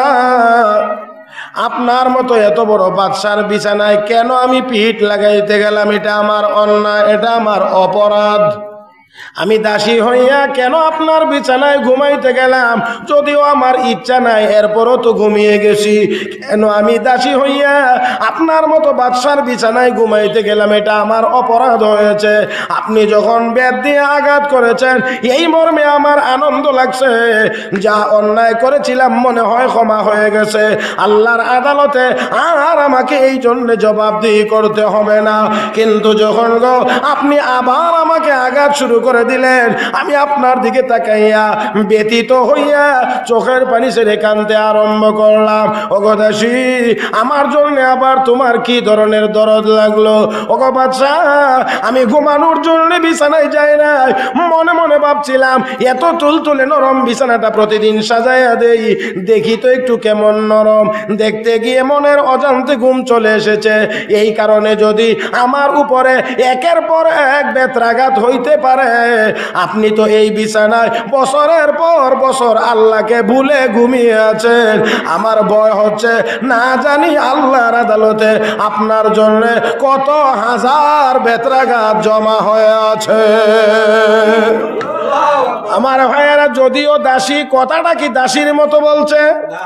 আপনার মতো এত বড় বাদশার বিছানায় কেন আমি পিঠ লাগাইতে গেলাম? এটা আমার অন্যায়, এটা আমার অপরাধ। আমি দাসী হইয়া কেন আপনার বিছানায় ঘুমাইতে গেলাম? যদিও আমার ইচ্ছা নাই, এরপরও তো ঘুমিয়ে গেছি। কেন আমি দাসী হইয়া আপনার মতো বাদশার বিছানায় ঘুমাইতে গেলাম? এটা আমার অপরাধ হয়েছে। আপনি যখন বেত দিয়ে আঘাত করেছেন, এই মর্মে আমার আনন্দ লাগছে। যা অন্যায় করেছিলাম মনে হয় ক্ষমা হয়ে গেছে। আল্লাহর আদালতে আর আমাকে এই জন্য জবাবদিহি করতে হবে না। কিন্তু যখন গো আপনি আবার আমাকে আঘাত শুরু করে দিলেন, আমি আপনার দিকে তাকাইয়া ব্যথিত হইয়া চোখের পানি ছেড়ে কাঁদতে আরম্ভ করলাম। ওগো দাসী, আমার জন্য আবার তোমার কি ধরনের দরদ লাগলো? ওগো বাদশা, আমি ঘুমানোর জন্য বিছানায় যাই নাই, মনে মনে ভাবছিলাম এত তুলতুলে নরম বিছানাটা প্রতিদিন সাজাইয়া দেই, দেখি তো একটু কেমন নরম। দেখতে গিয়ে মনের অজান্তে ঘুম চলে এসেছে। এই কারণে যদি আমার উপরে একের পর এক বেত্রাঘাত হইতে পারে, আপনি তো এই বিছানায় বছরের পর বছর আল্লাহকে ভুলে ঘুমিয়ে আছেন। আমার ভয় হচ্ছে না জানি আল্লাহর আদালতে আপনার জন্য কত হাজার বেত্রাঘাত জমা হয়ে আছে। আমার ভাইয়েরা, যদিও দাসী, কথাটা কি দাসীর মতো বলছে?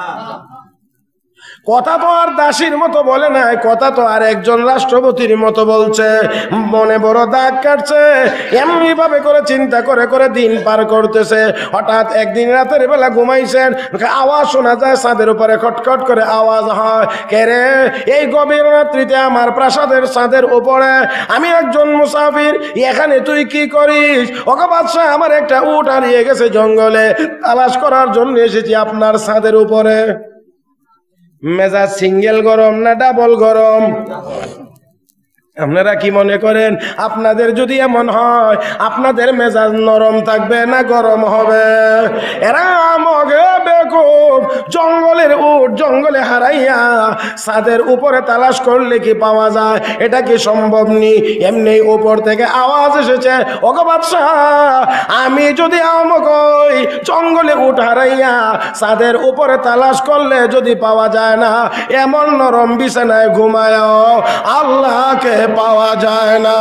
কথা তো আর দাসীর মতো বলে নাই, কথা তো আর একজন রাষ্ট্রপতির মতো বলছে। মনে বড় দাগ কাটছে, এমনি ভাবে করে চিন্তা করে করে দিন পার করতেছে। হঠাৎ একদিন রাতের বেলা ঘুমাইছেন, আওয়াজ শোনা যায়, ছাদের উপরে খটখট করে আওয়াজ হয়। কে রে? এই গভীর রাত্রিতে আমার প্রাসাদের ছাদের উপরে আমি একজন মুসাফির, এখানে তুই কি করিস? ওগো বাদশা, আমার একটা উট হারিয়ে গেছে জঙ্গলে, তালাশ করার জন্য এসেছি আপনার ছাদের উপরে। মেজাজ সিঙ্গেল গরম না ডাবল গরম? আপনারা কি মনে করেন, আপনাদের যদি এমন হয় আপনাদের মেজাজ নরম থাকবে না গরম হবে? এরা মগে বেকুব, জঙ্গলের উট জঙ্গলে হারাইয়া ছাদের উপরে তালাশ করলে কি পাওয়া যায়? এটা কি সম্ভব নি? এমনি উপর থেকে আওয়াজ এসেছে, ওগো বাদশাহ, আমি যদি আমক হই, জঙ্গলে উট হারাইয়া ছাদের উপরে তালাশ করলে যদি পাওয়া যায় না, এমন নরম বিছানায় ঘুমায়ও আল্লাহকে পাওয়া যায় না।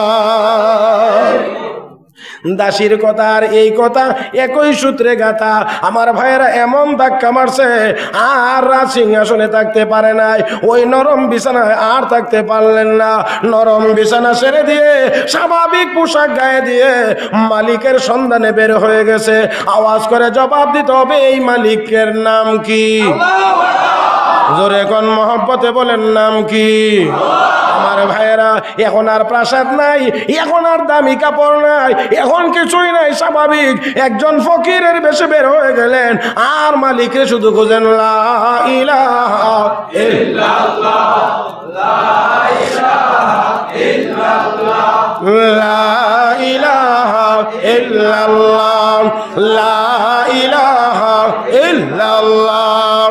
দাসীর কথা আর এই কথা একই সূত্রে গাথা। আমার ভাইয়েরা এমন ধাক্কা মারছে আর রাজ সিংহাসনে থাকতে পারে নাই, ওই নরম বিছানায় আর থাকতে পারলেন না। নরম বিছানা ছেড়ে দিয়ে স্বাভাবিক পোশাক গায়ে দিয়ে মালিকের সন্ধানে বের হয়ে গেছে। আওয়াজ করে জবাব দিতে হবে, এই মালিকের নাম কি? জোরে কোন মহব্বতে বলেন, নাম কি? আমার ভাইয়েরা, এখন আর প্রাসাদ নাই, এখন আর দামি কাপড় নাই, এখন কিছুই নাই, স্বাভাবিক একজন ফকিরের বেশে বের হয়ে গেলেন আর মালিকরে শুধু খুঁজেন। লা ইলাহা ইল্লাল্লাহ, লা ইলাহা ইল্লাল্লাহ, লা ইলাহা ইল্লাল্লাহ, লা ইলাহা ইল্লাল্লাহ,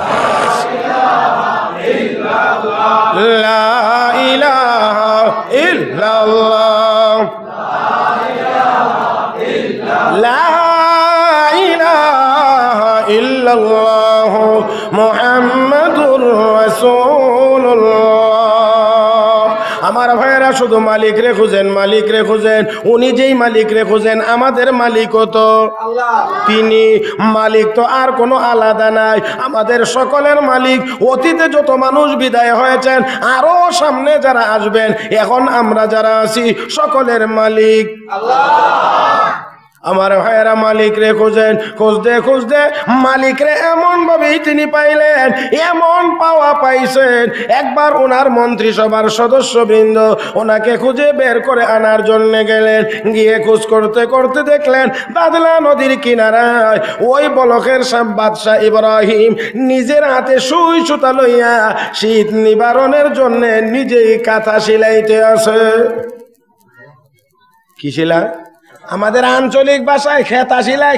লা ইলাহা ইল্লাল্লাহ, লা ইলাহা ইল্লাল্লাহ, মুহাম্মাদুর রাসূলুল্লাহ। আমার ভাইয়েরা, শুধু মালিক রে খুঁজেন, মালিক রে খুঁজেন। উনি যেই মালিক রে খুঁজেন, আমাদের মালিকও তো তিনি। মালিক তো আর কোনো আলাদা নাই, আমাদের সকলের মালিক। অতীতে যত মানুষ বিদায় হয়েছেন, আরো সামনে যারা আসবেন, এখন আমরা যারা আছি, সকলের মালিক আল্লাহ। আমার ভাইয়েরা, মালিক রে খুঁজেন। খুঁজতে খুঁজতে মালিক রে এমন ভাবেই তিনি পাইলেন, এমন পাওয়া পাইছেন। একবার ওনার মন্ত্রিসভার সদস্যবৃন্দ ওনাকে খুঁজে বের করে আনার জন্য গেলেন। গিয়ে খোঁজ করতে করতে দেখলেন দাদলা নদীর কিনারায় ওই বলখের বাদশাহ ইব্রাহিম নিজের হাতে সুই সুতা লইয়া শীত নিবারণের জন্য নিজেই কাঁথা সিলাইতে আছে। কি সিলা? আমাদের আঞ্চলিক ভাষায় খেতা সিলাই,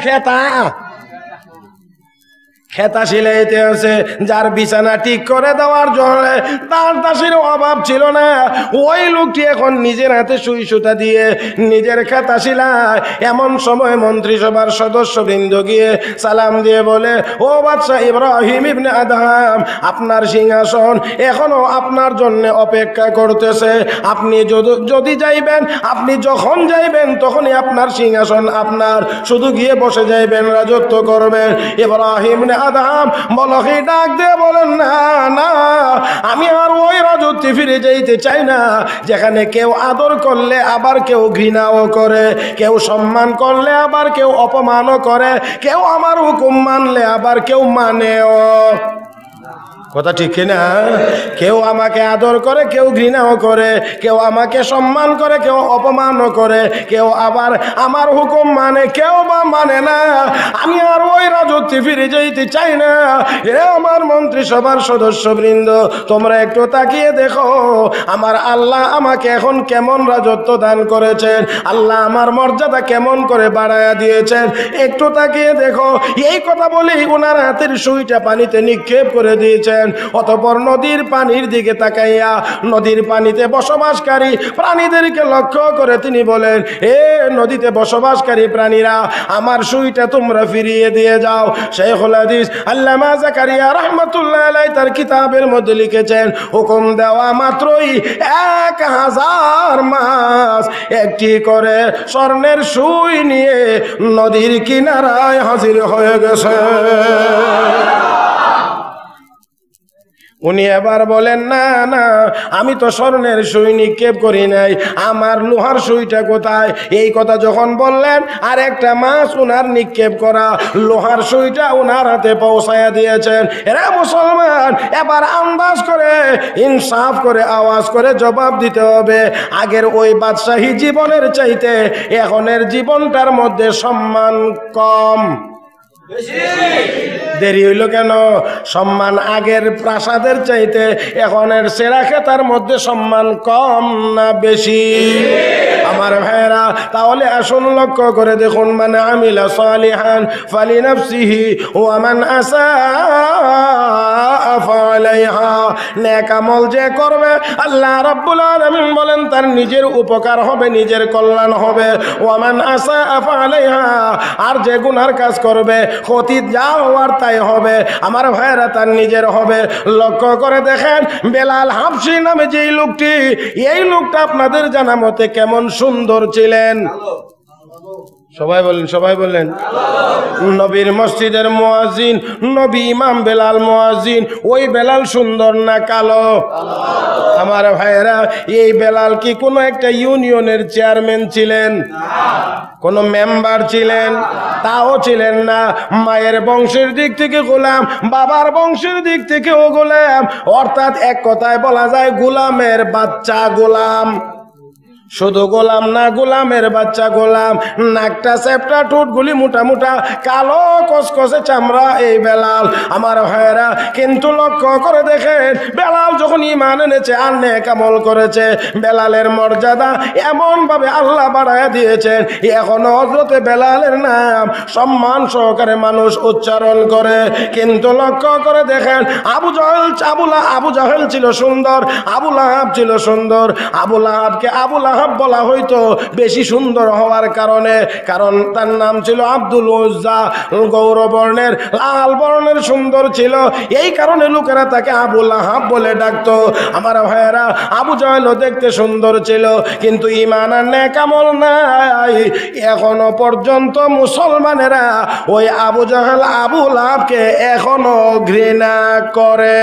খেতা সিলাইতে আছে। যার বিছানা ঠিক করে দেওয়ার জন্য তার দাসীর অভাব ছিল না, ওই লোকটি এখন নিজের হাতে সুই সুতা দিয়ে নিজের খেতা সিলায়। এমন সময় মন্ত্রিসভার সদস্যবৃন্দ গিয়ে সালাম দিয়ে বলে, ও বাদশাহ ইব্রাহিম ইবনে আদহাম, আপনার সিংহাসন এখনো আপনার জন্য অপেক্ষা করতেছে। আপনি যদি যাইবেন, আপনি যখন যাইবেন তখনই আপনার সিংহাসন আপনার, শুধু গিয়ে বসে যাইবেন, রাজত্ব করবেন। ইব্রাহিম আদহাম বলকে ডাক দিয়ে বলেন, না না, আমি আর ওই রাজত্বে ফিরে যাইতে চাই না, যেখানে কেউ আদর করলে আবার কেউ ঘৃণাও করে, কেউ সম্মান করলে আবার কেউ অপমানও করে, কেউ আমার হুকুম মানলে আবার কেউ মানেও। কথা ঠিক কিনা? কেউ আমাকে আদর করে, কেউ ঘৃণাও করে, কেউ আমাকে সম্মান করে, কেউ অপমানও করে, কেউ আবার আমার হুকুম মানে, কেউ বা মানে না। আমি আর ওই রাজত্বে ফিরে যেতে চাই না। এ আমার মন্ত্রিসভার সদস্যবৃন্দ, তোমরা একটু তাকিয়ে দেখো, আমার আল্লাহ আমাকে এখন কেমন রাজত্ব দান করেছেন, আল্লাহ আমার মর্যাদা কেমন করে বাড়ায়া দিয়েছেন, একটু তাকিয়ে দেখো। এই কথা বলেই ওনার হাতের সুইটা পানিতে নিক্ষেপ করে দিয়েছেন। অতঃপর নদীর পানির দিকে তাকাইয়া নদীর পানিতে বসবাসকারী প্রাণীদেরকে লক্ষ্য করে তিনি বলেন, এ নদীতে বসবাসকারী প্রাণীরা, আমার সুইটা তোমরা ফিরিয়ে দিয়ে যাও। শাইখুল হাদিস আল্লামা জাকারিয়া রাহমাতুল্লাহ আলাইহি তার কিতাবের মধ্যে লিখেছেন, হুকুম দেওয়া মাত্রই 1000 মাছ একটি করে স্বর্ণের সুই নিয়ে নদীর কিনারায় হাজির হয়ে গেছে। উনি এবার বলেন, না না, আমি তো স্বর্ণের সুই নিক্ষেপ করি নাই, আমার লোহার সুইটা কোথায়? এই কথা যখন বললেন, আর একটা মাছ ওনার নিক্ষেপ করা লোহার সুইটা ওনার হাতে পৌঁছায়া দিয়েছেন। এরা মুসলমান, এবার আন্দাজ করে, ইনসাফ করে, আওয়াজ করে জবাব দিতে হবে। আগের ওই বাদশাহী জীবনের চাইতে এখনের জীবনটার মধ্যে সম্মান কম। দেরি হইল কেন? সম্মান আগের প্রাসাদের চাইতে এখনের সেরা খেতার মধ্যে সম্মান কম না বেশি? আমার ভাইরা, তাহলে আসুন লক্ষ্য করে দেখুন, মানে আমিলা সালিহান ফালিনাফসিহি ওয়া মান আসাআ ফালাইহা। নেক আমল যে করবে আল্লাহ রাব্বুল আলামিন বলেন তার নিজের উপকার হবে, নিজের কল্যাণ হবে। ওয়া মান আসাআ ফালাইহা, আর যে গুনার কাজ করবে ক্ষতি যা হওয়ার তাই হবে আমার ভাইরা, তার নিজের হবে। লক্ষ্য করে দেখেন বেলাল হাবশী নামে যেই লোকটি, এই লোকটা আপনাদের জানা মতে কেমন সুন্দর ছিলেন? সবাই বলেন, সবাই বলেন। নবীর মসজিদের মুয়াজ্জিন, নবী ইমাম বেলাল মুয়াজ্জিন। ওই বেলাল সুন্দর না কালো? আমার ভাইয়েরা, এই বেলাল কি কোনো একটা ইউনিয়নের চেয়ারম্যান ছিলেন? কোন মেম্বার ছিলেন? তাও ছিলেন না। মায়ের বংশের দিক থেকে গোলাম, বাবার বংশের দিক থেকেও গোলাম, অর্থাৎ এক কথায় বলা যায় গোলামের বাচ্চা গোলাম। শুধু গোলাম না, গোলামের বাচ্চা গোলাম। নাকটা চ্যাপটা, ঠোঁটগুলি মোটা মোটা, কালো কসকসে চামড়া এই বেলাল আমার ভাইয়েরা। কিন্তু লক্ষ্য করে দেখেন বেলাল যখন ঈমান এনেছে আর নেক আমল করেছে, বেলালের মর্যাদা এমন ভাবে আল্লাহ বাড়ায় দিয়েছেন, এখনো হযরতে বেলালের নাম সম্মান সহকারে মানুষ উচ্চারণ করে। কিন্তু লক্ষ্য করে দেখেন আবু জাহেল ছিল সুন্দর, আবু লাহাব ছিল সুন্দর। আবু লাহাবকে আবু লাহাব বলা হইতো বেশি সুন্দর হওয়ার কারণে, কারণ তার নাম ছিল আব্দুল উজ্জা, গৌরবর্ণের লাল বর্ণের সুন্দর ছিল, এই কারণে লোকেরা তাকে আবু লাহাব বলে ডাকতো। আমার ভাইয়েরা, আবু জাহেলও দেখতে সুন্দর ছিল, কিন্তু ঈমান আর নেক আমল নাই। এখনো পর্যন্ত মুসলমানেরা ওই আবু জাহেল আবু লাহাবকে এখনো ঘৃণা করে।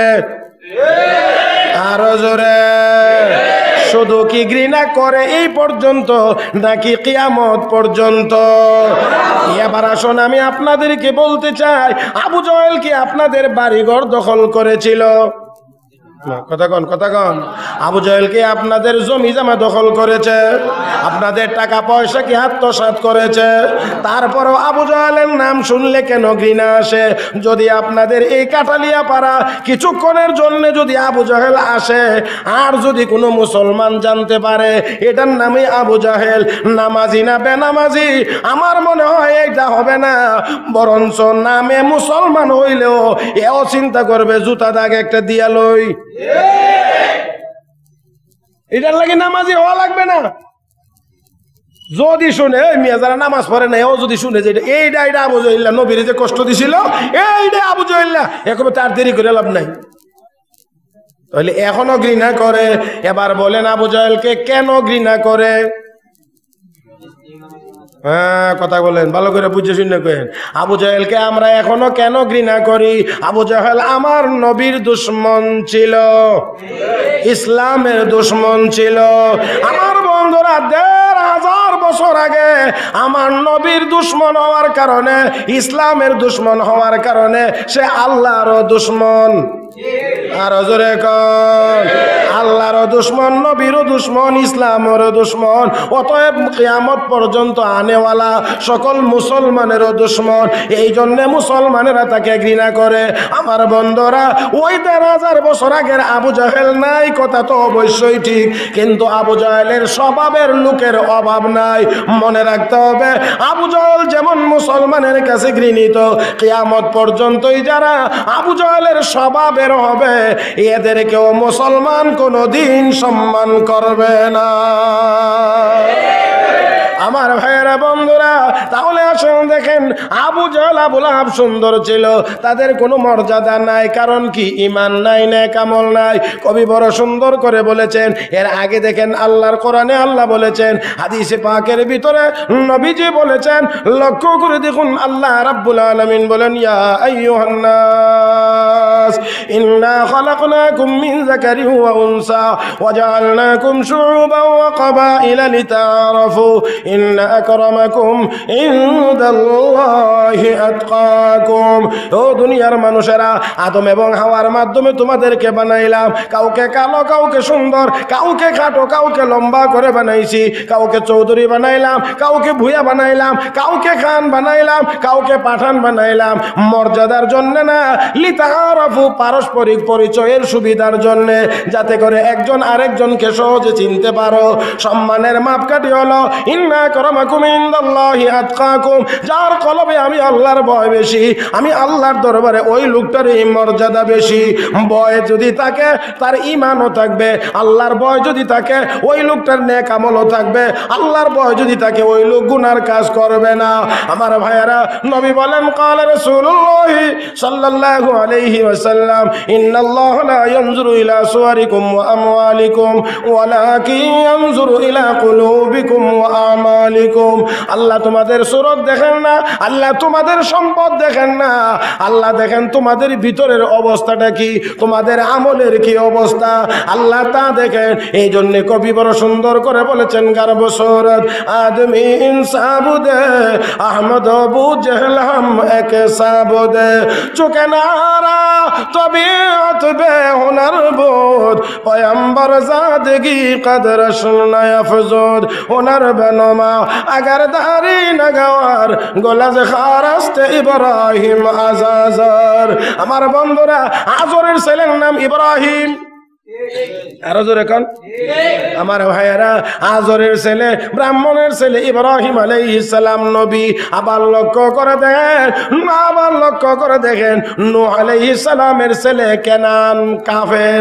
আরো জোরে। শুধু কি ঘৃণা করে এই পর্যন্ত, নাকি কিয়ামত পর্যন্ত? এবার আসুন আমি আপনাদেরকে বলতে চাই, আবু জাহেল কি আপনাদের বাড়িঘর দখল করেছিল? কথা কন। আবু জাহেল কি আপনাদের জমি জমা দখল করেছে? আপনাদের টাকা পয়সা কি আত্মসাৎ করেছে? তারপরও আবু জাহেলের নাম শুনলে কেন ঘৃণা আসে? যদি আপনাদের এই কাটালিয়া পাড়া কিছুক্ষণের জন্য যদি আবু জাহেল আসে, আর যদি কোনো মুসলমান জানতে পারে এটার নামই আবু জাহেল, নামাজি না বেনামাজি, আমার মনে হয় এটা হবে না, বরঞ্চ নামে মুসলমান হইলেও এও চিন্তা করবে জুতা দাগ একটা দিয়া লই, এটার লাগে নামাজি হওয়া লাগবে না। যদি শুনে মিয়া যারা নামাজ পড়ে না, ও যদি শুনে যে এইটা আবু জাহেল নবীর যে কষ্ট দিছিল, এইটা আবু জাহেল, একেবারে তার দেরি করে লাভ নাই, তাহলে এখনো ঘৃণা করে। এবার বলেন আবু জাহেলকে কেন ঘৃণা করে? হ্যাঁ, কথা বলেন, ভালো করে বুঝে শুনে কেন আবু জাহেলকে আমরা এখনো কেন ঘৃণা করি? আবু জাহেল আমার নবীর দুশমন ছিল, ইসলামের দুশমন ছিল। আমার বন্ধুরা ১৫০০ বছর আগে আমার নবীর দুশমন হওয়ার কারণে, ইসলামের দুশমন হওয়ার কারণে সে আল্লাহরও দুশমন। আর জোরে কন, আল্লাহরও দুশমন, নবীরও দুশমন, ইসলামেরও দুশমন, অতএব কিয়ামত পর্যন্ত আনেওয়ালা সকল মুসলমানেরও দুশমন। এই জন্যে মুসলমানেরা তাকে ঘৃণা করে। আমার বন্ধুরা, ওই ১৫০০ বছর আগের আবু জাহেল নাই, কথা তো অবশ্যই ঠিক, কিন্তু আবু জাহেলের স্বভাবের লোকের অভাব নাই। মনে রাখতে হবে, আবু জাহেল যেমন মুসলমানের কাছে ঘৃণিত, কিয়ামত পর্যন্তই যারা আবু জাহেলের স্বভাবের হবে এদেরকেও মুসলমান কোনোদিন সম্মান করবে না। আমার ভাইয়েরা, বন্ধুরা, তাহলে আসুন দেখেন আবু জাহেল আবু লাহাব সুন্দর ছিল, তাদের কোনো মর্যাদা নাই। কারণ কি? ঈমান নাই, নেক আমল নাই। কবি বড় সুন্দর করে বলেছেন। এর আগে দেখেন আল্লাহর কোরআনে আল্লাহ বলেছেন, হাদিসে পাকের ভিতরে নবীজি বলেছেন, লক্ষ্য করে দেখুন আল্লাহ রাব্বুল আলামিন বলেন, ইয়া আইয়ুহান নাস ইন্না খালাকনাকুম মিন যাকারিন ওয়া উনসা ওয়া জাআলনাকুম শুউবান ওয়া ক্বাবাইলা লিতাআরাফু ইন্না আকরামাকুম ইনদা ইনদাল্লাহি আতকাকুম। ও দুনিয়ার মানুষেরা, আদম এবং হাওয়ার মাধ্যমে তোমাদেরকে বানাইলাম। কাউকে কালো, কাউকে সুন্দর, কাউকে খাটো, কাউকে লম্বা করে বানাইছি। কাউকে চৌধুরী বানাইলাম, কাউকে ভূয়া বানাইলাম, কাউকে খান বানাইলাম, কাউকে পাঠান বানাইলাম। মর্যাদার জন্য না, লিতাআরাফু, পারস্পরিক পরিচয়ের সুবিধার জন্য, যাতে করে একজন আরেকজনকে সহজে চিনতে পারো। সম্মানের মাপকাঠি হলো ইন্না আকরামাকুম ইনদাল্লাহি আতকাকুম। যার কলবে আমি আল্লাহর ভয় বেশি, আমি আল্লাহর দরবারে ওই লোকটার এই মর্যাদা বেশি। ভয় যদি থাকে, তার ঈমানও থাকবে। আল্লাহর ভয় যদি থাকে, ওই লোকটার নেক আমলও থাকবে। আল্লাহর ভয় যদি থাকে, ওই লোক গুনার কাজ করবে না। আমার ভাইয়ারা, নবী বলেন, ক্বালা রাসূলুল্লাহ সাল্লাল্লাহু আলাইহি ওয়াসাল্লাম, ইন্নাল্লাহা লা ইয়ানজুরু ইলা সুওয়ারিকুম ওয়া আমওয়ালিকুম ওয়ালাকিন ইয়ানজুরু ইলা কুলুবিকুম ওয়া আমালিকুম। আল্লাহ তোমাদের সুরত দেখেন না, আল্লাহ তোমাদের সম্পদ দেখেন না, আল্লাহ দেখেন তোমাদের ভিতরের অবস্থাটা কি, তোমাদের আমলের কি অবস্থা, আল্লাহ তা দেখেন। এই জন্য কবি বড় সুন্দর করে বলেছেন, গারব সুরত আদমি ইনসাবুদে আহমদ আবু জেহল হাম এক সাবুদে, চুকে নারা তবিয়ত বে হুনর বুদ, পয়ম্বর জাদগি কদর শুনা আফজুদ, হুনর বেনমা अगर दारी नगवार गोलाज खारास्ते इब्राहिम आजाजार। আমার বন্ধুরা, আজরের ছেলের নাম ইব্রাহিম। আরো জোরে কোন? আমার ভাইয়েরা, আজরের ছেলে, ব্রাহ্মণের ছেলে ইব্রাহিম আলাইহিস সালাম নবী। আবার লক্ষ্য করে দেখেন, নূহ আলাইহিস সালামের ছেলে কেনান কাফের।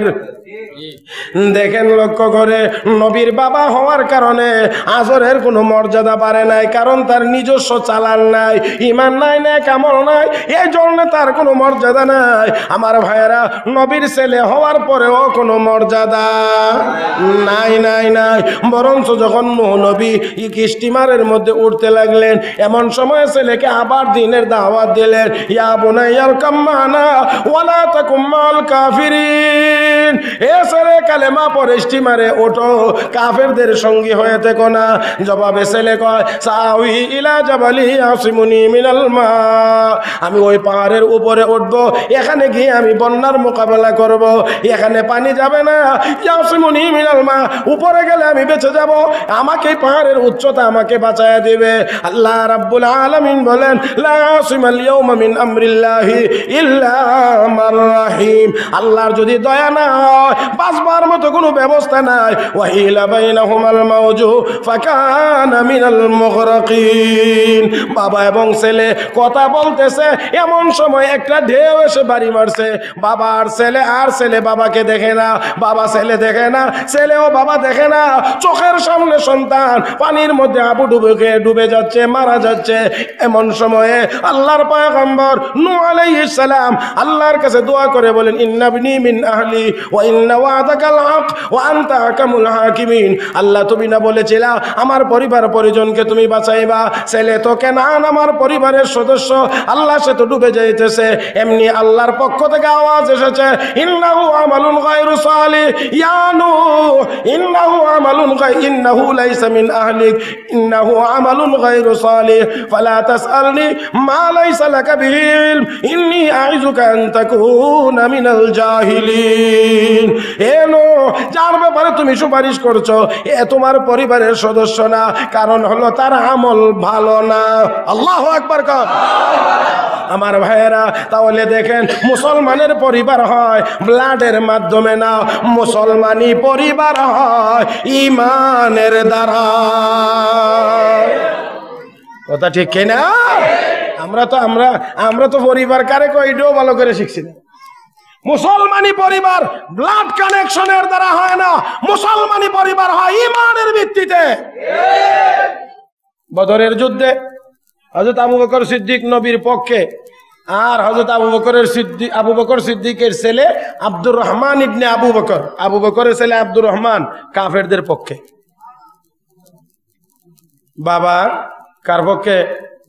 দেখেন, লক্ষ্য করে, নবীর বাবা হওয়ার কারণে আজরের কোনো মর্যাদা বাড়ে নাই, কারণ তার নিজস্ব চালান নাই, ঈমান নাই, নেক আমল নাই, এই জন্য তার কোনো মর্যাদা নাই। আমার ভাইয়েরা, নবীর ছেলে হওয়ার পরেও কোনো মর্যাদা নাই নাই নাই। বরঞ্চ যখন নূহ নবী স্টিমারের মধ্যে উঠতে লাগলেন, এমন সময় ছেলেকে আবার দ্বীনের দাওয়াত দিলেন, ইয়া বুনাইয়ার কাম্মানা ওয়ালা তাকুম মাল কাফিরিন। এ ছেলে, কালেমা পড়ে স্টিমারে ওঠো, কাফেরদের সঙ্গী হয়ে থেকো না। জবাবে ছেলে কয়, সাউই ইলা জাবালি আসিমুনি মিনাল মা, আমি ওই পাহাড়ের উপরে উঠব, এখানে গিয়ে আমি বন্যার মোকাবেলা করব, এখানে পানি যাবে না। ইয়াসিমুনি মিনাল মা, উপরে গেলে আমি বেঁচে যাব, আমাকে পাহাড়ের উচ্চতা আমাকে বাঁচায় দিবে। আল্লাহ রাব্বুল আলামিন বলেন, লা ইয়াসিমাল ইয়াউমা মিন আমরিল্লাহি ইল্লা মান রাহিম। আল্লাহর যদি দয়া না হয়, বাঁচবার মতো কোনো ব্যবস্থা নাই। ওয়াহিলা বাইনাহুমাল মাউজু ফাকানা মিনাল মুগরাকিন। বাবা এবং ছেলে কথা বলতেছে, এমন সময় একটা ঢেউ এসে বাড়ি মারছে। বাবা আর ছেলে বাবাকে দেখে না, বাবা ছেলে দেখে না, ছেলেও বাবা দেখে না। চোখের সামনে সন্তান পানির মধ্যে ডুবে যাচ্ছে, মারা যাচ্ছে। এমন সময়ে আল্লাহর পয়গম্বর নূহ আলাইহিস সালাম আল্লাহর কাছে দোয়া করে বলেন, ইন্নাবনি মিন আহলি ওয়া ইন্না ওয়াদাকাল হক ওয়া আনতা আহকামুল হাকিমিন। আল্লাহ, তুমি না বলেছিলা আমার পরিবার পরিজনকে তুমি বাঁচাইবা? ছেলে তো কেনান আমার পরিবারের সদস্য, আল্লাহ সে তো ডুবে যাইতেছে। এমনি আল্লাহর পক্ষ থেকে আওয়াজ এসেছে, ইন্নাহু আমালুন গায়রু সালিহ ইয়া নূহ, ইন্নাহু লাইসা মিন আহলিক, ইন্নাহু আমালুন গায়রু সালিহ ফালা তাসআলনি মা লাইসা লাকা বিহি ইলম, ইন্নী আইযুকা আন তাকুনা মিনাল জাহিলিন। এ নূহ, যার ব্যাপারে তুমি সুপারিশ করছো, এ তোমার পরিবারের সদস্য না, কারণ হলো তার আমল ভালো না। আল্লাহু আকবার কর। আমার ভাইয়েরা, তাহলে দেখেন, মুসলমানের পরিবার হয় ব্লাডের মাধ্যমে না, মুসলমানি পরিবার হয় ঈমানের দ্বারা। কথা ঠিক কিনা? আমরা তো পরিবার কারে কই এটাও ভালো করে শিখছি না। মুসলমানি পরিবার ব্লাড কানেকশনের দ্বারা হয় না, মুসলমানি পরিবার হয় ঈমানের ভিত্তিতে। বদরের যুদ্ধে হযরত আবু বকর সিদ্দিক নবীর পক্ষে, আর হযরত আবু বকর সিদ্দিকের ছেলে আব্দুর রহমান ইবনে আবু বকরের ছেলে আব্দুর রহমান কাফেরদের পক্ষে। বাবা কার পক্ষে?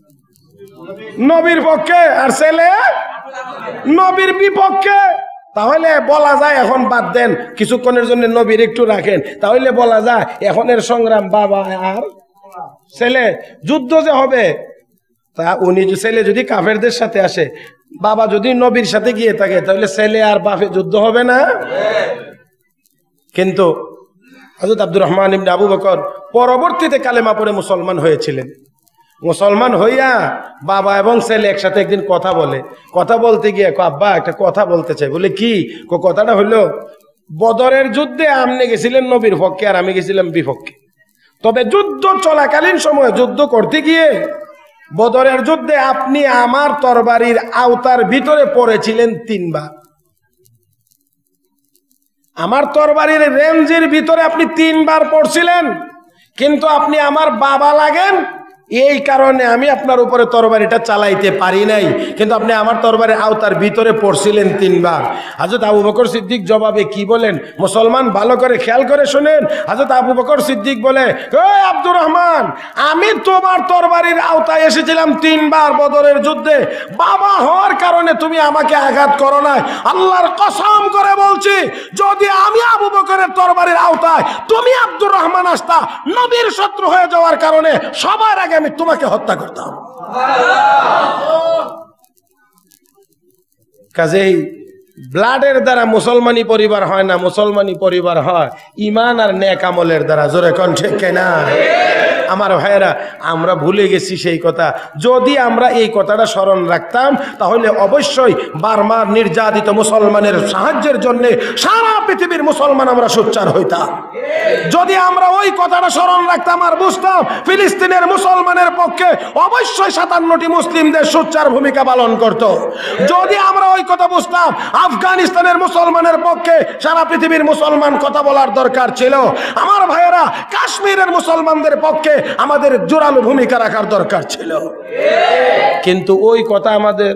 নবীর পক্ষে, আর ছেলে নবীর বিপক্ষে। তাহলে বলা যায়, এখন বাদ দেন, কিছুক্ষণের জন্য নবীর একটু রাখেন, তাহলে বলা যায় এখনের সংগ্রাম বাবা আর ছেলে। যুদ্ধ যে হবে, তা উনি ছেলে যদি কাফেরদের সাথে আসে, বাবা যদি নবীর সাথে গিয়ে থাকে, তাহলে ছেলে আর বাপে যুদ্ধ হবে না? কিন্তু হযরত আব্দুর রহমান ইবনে আবু বকর পরবর্তীতে কালেমা পড়ে মুসলমান হয়েছিলেন। মুসলমান হইয়া বাবা এবং ছেলে একসাথে একদিন কথা বলে, কথা বলতে গিয়ে আব্বা একটা কথা বলতে চাই। বলে কি? কথাটা হইলো, বদরের যুদ্ধে আপনি গেছিলেন নবীর পক্ষে আর আমি গেছিলাম বিপক্ষে। তবে যুদ্ধ চলাকালীন সময় যুদ্ধ করতে গিয়ে বদরের যুদ্ধে আপনি আমার তরবারির আওতার ভিতরে পড়েছিলেন 3 বার। আমার তরবারির রেঞ্জের ভিতরে আপনি 3 বার পড়ছিলেন, কিন্তু আপনি আমার বাবা লাগেন, এই কারণে আমি আপনার উপরে তরবারিটা চালাইতে পারি নাই, কিন্তু আপনি আমার তরবারির আওতার ভিতরে পড়ছিলেন 3 বার। হযরত আবু বকর সিদ্দিক জবাবে কি বলেন? মুসলমান ভালো করে খেয়াল করে শুনেন। হযরত আবু বকর সিদ্দিক বলে, ওই আব্দুর রহমান, আমি তোমার তরবারির আওতায় এসেছিলাম 3 বার বদরের যুদ্ধে, বাবা হওয়ার কারণে তুমি আমাকে আঘাত করো নাই। আল্লাহর কসম করে বলছি, যদি আমি আবু বকরের তরবারির আওতায় তুমি আব্দুর রহমান আসতা, নবীর শত্রু হয়ে যাওয়ার কারণে সবার আগে আমি তোমাকে হত্যা করতাম। কাজেই ব্লাডের দ্বারা মুসলমানি পরিবার হয় না, মুসলমানি পরিবার হয় ঈমান আর নেক আমলের দ্বারা। জোরে কোন ঠিক কিনা? আমার ভাইয়েরা, আমরা ভুলে গেছি সেই কথা। যদি আমরা এই কথাটা স্মরণ রাখতাম, তাহলে অবশ্যই বারবার নির্যাতিত মুসলমানের সাহায্যের জন্য সারা পৃথিবীর মুসলমান আমরা সোচ্চার হইতাম। যদি আমরা ওই কথাটা স্মরণ রাখতাম আর বুঝতাম ফিলিস্তিনের মুসলমানের পক্ষে অবশ্যই 57টি মুসলিম দেশ সোচ্চার ভূমিকা পালন করত। যদি আমরা ওই কথা বুঝতাম আফগানিস্তানের মুসলমানের পক্ষে সারা পৃথিবীর মুসলমান কথা বলার দরকার ছিল। আমার ভাইয়েরা, কাশ্মীরের মুসলমানদের পক্ষে আমাদের জোরালো ভূমিকা রাখার দরকার ছিল, কিন্তু ওই কথা আমাদের,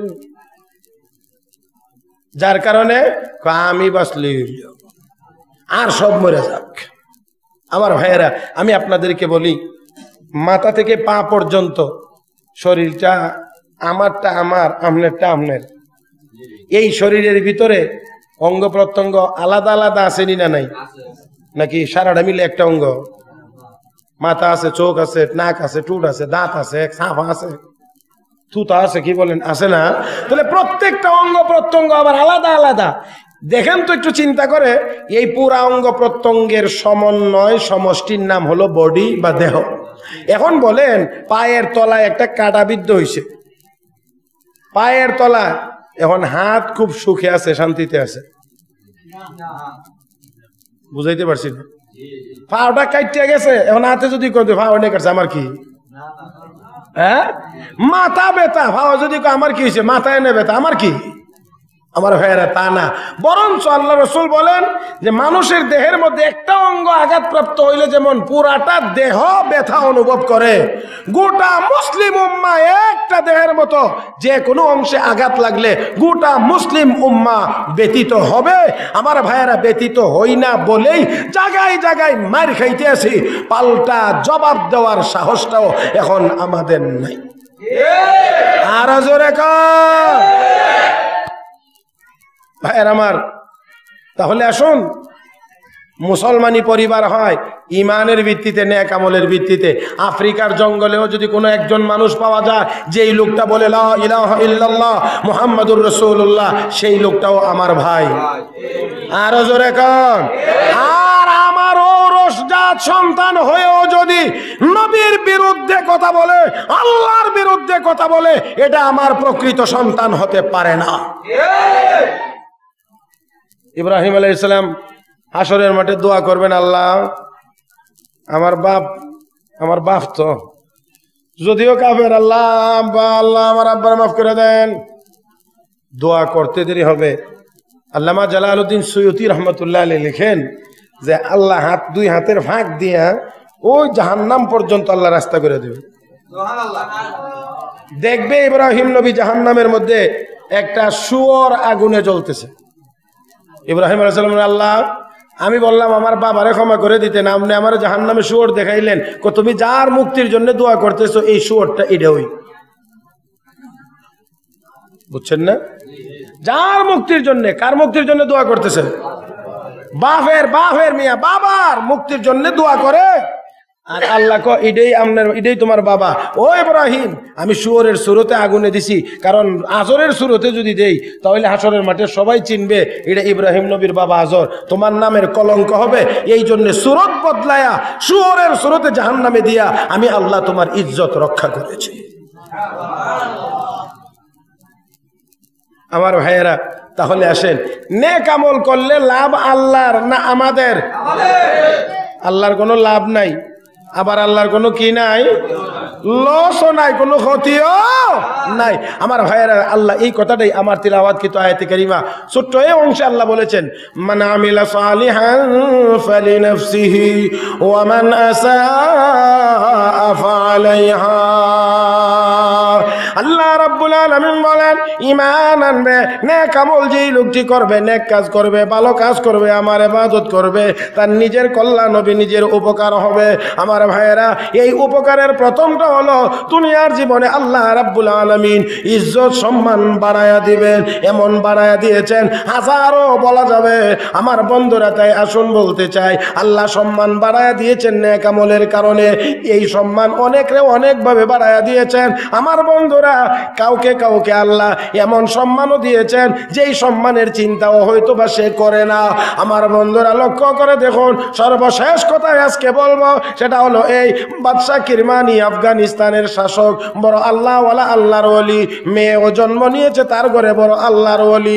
যার কারণে আমি বাঁচলি আর সব মরে যাক। আমার ভাইয়েরা, আমি আপনাদেরকে বলি, মাথা থেকে পা পর্যন্ত শরীরটা আমারটা আমার, আপনারটা আপনার। এই শরীরের ভিতরে অঙ্গ প্রত্যঙ্গ আলাদা আলাদা আসেনি না নাই? নাকি সারাটা মিলে একটা অঙ্গ? মাথা আছে, চোখ আছে, নাক আছে, টুট আছে, দাঁত আছে, সাফা আছে, থুতা আছে, কি বলেন, আছে না? তাহলে প্রত্যেকটা অঙ্গ প্রত্যঙ্গ আবার আলাদা আলাদা। দেখেন তো একটু চিন্তা করে, এই পুরা অঙ্গ প্রত্যঙ্গের সমন্বয় সমষ্টির নাম হলো বডি বা দেহ। এখন বলেন, পায়ের তলায় একটা কাটা বিদ্ধ হয়েছে, পায়ের তলায় এখন হাত খুব সুখে আছে, শান্তিতে আছে, বুঝাইতে পারছি না? পাওটা কাটিয়া গেছে, এখন হাতে যদি কই ভাও অনেক আছে, আমার কি? হ্যাঁ, মাথা ব্যথা, ভাও যদি আমার কি হয়েছে, মাথা এনে ব্যথা, আমার কি? আমার ভাইয়েরা, তা না, বরঞ্চ আল্লাহ রাসূল বলেন যে মানুষের দেহের মধ্যে একটা অঙ্গ আঘাতপ্রাপ্ত হইলে যেমন পুরাটা দেহ ব্যথা অনুভব করে, গোটা মুসলিম উম্মাহ একটা দেহের মতো, যে কোনো অংশে আঘাত লাগলে গোটা মুসলিম উম্মাহ ব্যতীত হবে। আমার ভাইয়েরা, ব্যতীত হই না বলেই জায়গায় জায়গায় মার খাইতে আছি, পাল্টা জবাব দেওয়ার সাহসটাও এখন আমাদের নাই। আর জোরে কর ভাইয়ের আমার। তাহলে আসুন, মুসলমানি পরিবার হয় ইমানের ভিত্তিতে, নেক আমলের ভিত্তিতে। আফ্রিকার জঙ্গলেও যদি কোনো একজন মানুষ পাওয়া যায় যেই লোকটা বলে লা ইলাহা ইল্লাল্লাহ মুহাম্মাদুর রাসূলুল্লাহ, সেই লোকটাও আমার ভাই। আর জোরে কর। আর আমার ঔরসজাত সন্তান হয়েও যদি নবীর বিরুদ্ধে কথা বলে, আল্লাহর বিরুদ্ধে কথা বলে, এটা আমার প্রকৃত সন্তান হতে পারে না। ইব্রাহিম আলাইহিস সালাম হাসরের মাঠে দোয়া করবেন, আল্লাহ আমার বাপ তো যদিও কাফের, আল্লাহ আমার আব্বার মাফ করে দেন। দোয়া করতে দেরি হবে। আল্লামা জালালউদ্দিন সুয়ুতি রহমতুল্লাহ আলাইহি লিখেন যে আল্লাহ দুই হাতের ফাঁক দিয়া ওই জাহান্নাম পর্যন্ত আল্লাহ রাস্তা করে দেবে। দেখবে ইব্রাহিম নবী জাহান্নামের মধ্যে একটা শুয়োর আগুনে জ্বলতেছে। ইব্রাহিম আলাইহিস সালাম, আল্লাহ আমি বললাম আমার বাবারে ক্ষমা করে দিতেন, আপনি আমার জাহান্নামে শুয়োর দেখাইলেন, তুমি যার মুক্তির জন্য দোয়া করতেছো এই শুয়োরটা এটাই, বুঝছেন না? যার মুক্তির জন্য, কার মুক্তির জন্য দোয়া করতেছে? বাপের মিয়া বাবার মুক্তির জন্য দোয়া করে, আর আল্লাহ ক এটাই তোমার বাবা। ও ইব্রাহিম, আমি শুয়োরের সুরতে আগুনে দিছি, কারণ আজরের সুরতে যদি দেই তাহলে হাসরের মাঠে সবাই চিনবে এটা ইব্রাহিম নবীর বাবা আজর, তোমার নামের কলঙ্ক হবে। এই জন্য সুরত বদলায়া শুয়োরের সুরতে জাহান্নামে দিয়া আমি আল্লাহ তোমার ইজ্জত রক্ষা করেছি। আমার ভাইয়েরা, তাহলে আসেন, নেক আমল করলে লাভ আল্লাহর না আমাদের? আল্লাহর কোনো লাভ নাই, আবার আল্লাহর কোনো কি নাই, লসও নাই, কোনো ক্ষতিও নাই। আমার ভাইয়েরা, আল্লাহ এই কথাটাই আমার তিলাওয়াতকৃত আয়াতে কারিমা ছোট্ট এই অংশে আল্লাহ বলেছেন, মান আমিলা সালিহান ফালিনাফসিহি ওয়া মান আসাআ ফাআলাইহা। আল্লাহ রাব্বুল আলামিন বলেন, ঈমান আনবে, নেক আমল যেই লোকটি করবে, নেক কাজ করবে, ভালো কাজ করবে, আমার ইবাদত করবে, তার নিজের কল্যাণ হবে, নিজের উপকার হবে। আমার ভাইয়েরা, এই উপকারের প্রথমটা হলো দুনিয়ার জীবনে আল্লাহ রাব্বুল আলামিন ইজ্জত সম্মান বাড়ায়া দিবেন, এমন বাড়ায়া দিয়েছেন হাজারো বলা যাবে। আমার বন্ধুরা, তাই আসুন বলতে চাই, আল্লাহ সম্মান বাড়ায়া দিয়েছেন নেক আমলের কারণে। এই সম্মান অনেকভাবে বাড়ায়া দিয়েছেন। আমার বন্ধুরা, কাউকে কাউকে আল্লাহ এমন সম্মানও দিয়েছেন যেই সম্মানের চিন্তাও হয়তো বা সে করে না। আমার বন্ধুরা, লক্ষ্য করে দেখুন, সর্বশেষ কথায় আজকে বলবো সেটা হলো এই বাদশা কিরমানি, আফগানিস্তানের শাসক, বড় আল্লাহওয়ালা, আল্লাহর ওলি, মেয়েও জন্ম নিয়েছে তার ঘরে, বড় আল্লাহর ওলি,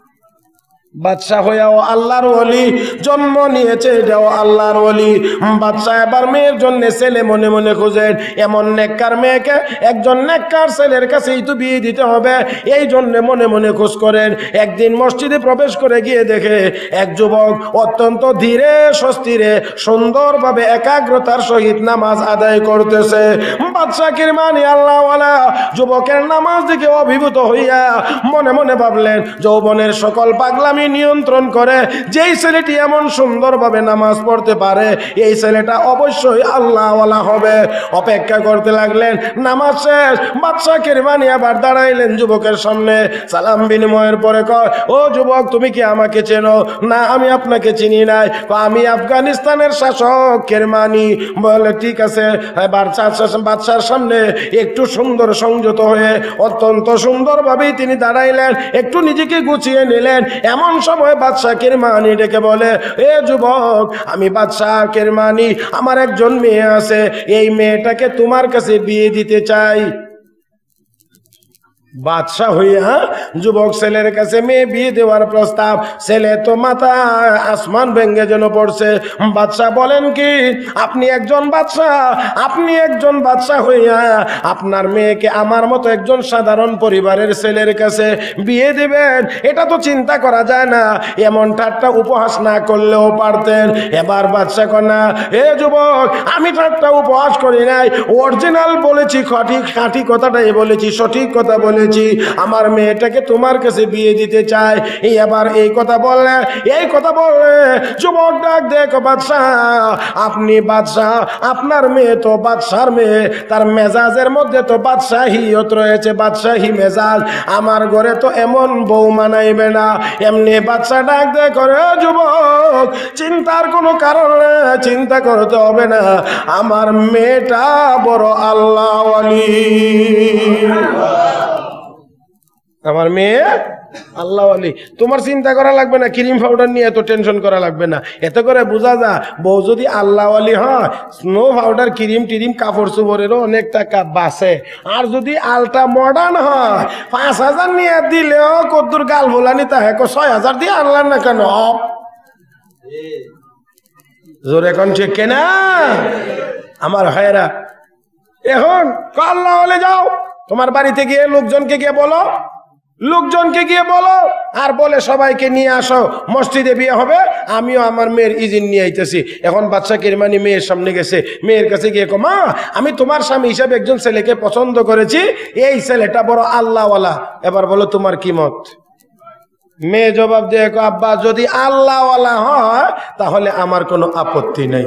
বাদশা হইয়াও আল্লাহর ওলি, জন্ম নিয়েছে এটাও আল্লাহর ওলি। বাদশা এবার মেয়ের জন্য ছেলে মনে মনে খুঁজেন, এমন নেককার মেয়েকে একজন নেককার ছেলের কাছেই তো বিয়ে দিতে হবে, এই জন্য মনে মনে খোঁজ করেন। একদিন মসজিদে প্রবেশ করে গিয়ে দেখে এক যুবক অত্যন্ত ধীরে সুস্থিরে সুন্দরভাবে একাগ্রতার সহিত নামাজ আদায় করতেছে। বাদশা কিরমানি আল্লাহওয়ালা যুবকের নামাজ দেখে অভিভূত হইয়া মনে মনে ভাবলেন, যৌবনের সকল পাগলামি নিয়ন্ত্রণ করে যেই ছেলেটি এমন সুন্দরভাবে নামাজ পড়তে পারে, এই ছেলেটা অবশ্যই আল্লাহওয়ালা হবে। অপেক্ষা করতে লাগলেন। নামাজ শেষ, বাদশা কিরমানি আবার দাঁড়াইলেন যুবকের সামনে। সালাম বিনিময়ের পরে কয়, ও যুবক, তুমি কি আমাকে চেনো? না, আমি আপনাকে চিনি নাই। আমি আফগানিস্তানের শাসক কিরমানি। বলে, ঠিক আছে। বাদশার সামনে একটু সুন্দর সংযত হয়ে অত্যন্ত সুন্দরভাবেই তিনি দাঁড়াইলেন, একটু নিজেকে গুছিয়ে নিলেন। এমন সময় বাদশা কিরমানি ডেকে বলে, এ যুবক, আমি বাদশা কিরমানি, আমার একজন মেয়ে আছে, এই মেয়েটাকে তোমার কাছে বিয়ে দিতে চাই। বাদশা হইয়া যুবক ছেলের কাছে মেয়ে বিয়ে দেওয়ার প্রস্তাব। ছেলে তো মাথা আসমান ভেঙ্গে যেন পড়ছে। বাদশা বলেন, কি আপনি একজন বাদশা হইয়া আপনার মেয়েকে আমার মতো একজন সাধারণ পরিবারের ছেলের কাছে বিয়ে দিবেন? এটা তো চিন্তা করা যায় না। এমন ঠাট্টা উপহাস না করলেও পারতেন। এবার বাদশা কন্যা, এ যুবক, আমি ঠাট্টা উপহাস করি নাই, অরিজিনাল বলেছি, খাঁটি কথাটাই বলেছি, সঠিক কথা বলেছি। আমার মেয়েটাকে তোমার কাছে বিয়ে দিতে চাই। এবার এই কথা বললে যুবক ডাক, দেখো বাদশা, আপনি বাদশা, আপনার মেয়ে তো বাদশার মেয়ে, তার মেজাজের মধ্যে তো বাদশাহিয়ত রয়েছে, বাদশাহী মেজাজ। আমার ঘরে তো এমন বউ মানাইবে না। এমনি বাদশা ডাক দেখো, রে যুবক, চিন্তার কোনো কারণ নেই, চিন্তা করতে হবে না, আমার মেয়েটা বড় আল্লাহওয়ালি। আমার মেয়ে আল্লাহওয়ালি, তোমার চিন্তা করা লাগবে না, ক্রিম পাউডার নিয়ে এত টেনশন করা লাগবে না। এতে করে বোঝা যা, বউ যদি আল্লাহওয়ালি হয়, স্নো পাউডার, ক্রিম টিরিম, কাপড় চোপড়েরও অনেক টাকা বাঁচে। আর যদি আলট্রা মডার্ন হয়, 5,000 নিয়ে দিলেও কদ্দুর গাল ভোলানি, তা হ্যাঁ 6,000 দিয়ে আনলাম না কেন? জোর এখন ঠিক কেনা? আমার ভাইয়েরা, এখন আল্লাহওয়ালি যাও, তোমার বাড়িতে গিয়ে লোকজনকে গিয়ে বলো, আর বলে সবাইকে নিয়ে আসো, মসজিদে বিয়ে হবে, আমিও আমার মেয়ের ইজিন নিয়ে আইতেছি। এখন বাদশা কিরমানি মেয়ের সামনে গেছে, মেয়ের কাছে গিয়ে কো, মা, আমি তোমার স্বামী হিসাবে একজন ছেলেকে পছন্দ করেছি, এই ছেলেটা বড় আল্লাহওয়ালা, এবার বলো তোমার কি মত? মেয়ে জবাব দিয়ে, আব্বা, যদি আল্লাহওয়ালা হয় তাহলে আমার কোনো আপত্তি নেই।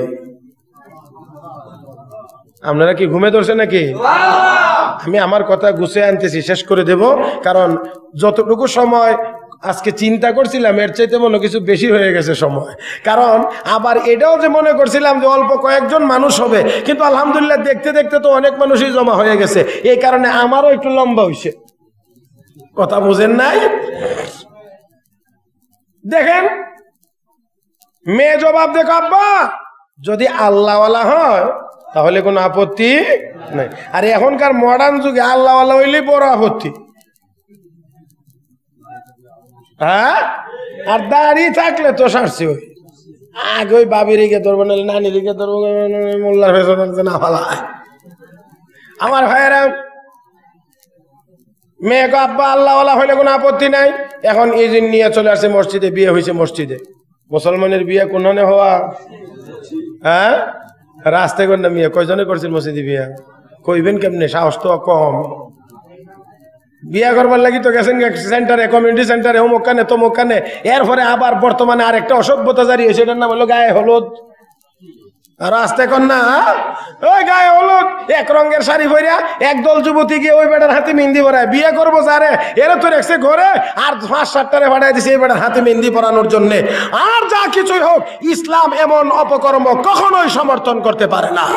আপনারা কি ঘুমে ধরছে নাকি? আমি আমার কথা গুছিয়ে আনতেছি, শেষ করে দেব, কারণ যতটুকু সময় আজকে চিন্তা করছিলাম এর চাইতে মনে কিছু বেশি হয়ে গেছে সময়, কারণ আবার এটাও যে মনে করছিলাম যে অল্প কয়েকজন মানুষ হবে, কিন্তু আলহামদুলিল্লাহ দেখতে দেখতে তো অনেক মানুষই জমা হয়ে গেছে, এই কারণে আমারও একটু লম্বা হয়েছে। কথা বুঝেন নাই? দেখেন মেয়ে জবাব দেখো, আব্বা যদি আল্লাহওয়ালা হয় তাহলে কোনো আপত্তি নাই, আর এখনকার মডার্ন যুগে আল্লাহওয়ালা হইলেই বড় আপত্তি। হ্যাঁ, আর দাঁড়িয়ে থাকলে তো সারছি, ওই আগে ওই বাবির রিকে ধরবো, না নানি রিকে ধরবো, মোল্লার ফেসে না ভালা। আমার ভাইয়েরা, মেয়েকে আব্বা আল্লাহওয়ালা হইলে কোনো আপত্তি নাই। এখন এই যে নিয়ে চলে আসছে মসজিদে, বিয়ে হয়েছে মসজিদে, মুসলমানের বিয়ে কোনখানে হওয়া? হ্যাঁ, রাস্তায় কোন বিয়ে? কয়জনে করছেন মসজিদে বিয়ে? কইবেন কেমনে, সাহস তো কম। বিয়া করবার লাগি তো গেছেন সেন্টারে, কমিউনিটি সেন্টারে, অমুক কানে তমুক কানে। এরপরে আবার বর্তমানে আর একটা অসভ্যতা জারি হয়েছে, এটার নাম হলো গায়ে হলুদ। আর আসতে কন না, ওই গায়ে হলুদ, এক রঙের শাড়ি পরিয়া একদল যুবতী গিয়ে ওই বেটার হাতে মেহেন্দি পরায়। বিয়ে করবো যারে, এরা তো রেখছে ঘরে, আর 5-7টারে ভাড়ায় দিছে এই বেটার হাতে মেহেন্দি পরানোর জন্য। আর যা কিছুই হোক, ইসলাম এমন অপকর্ম কখনোই সমর্থন করতে পারে না।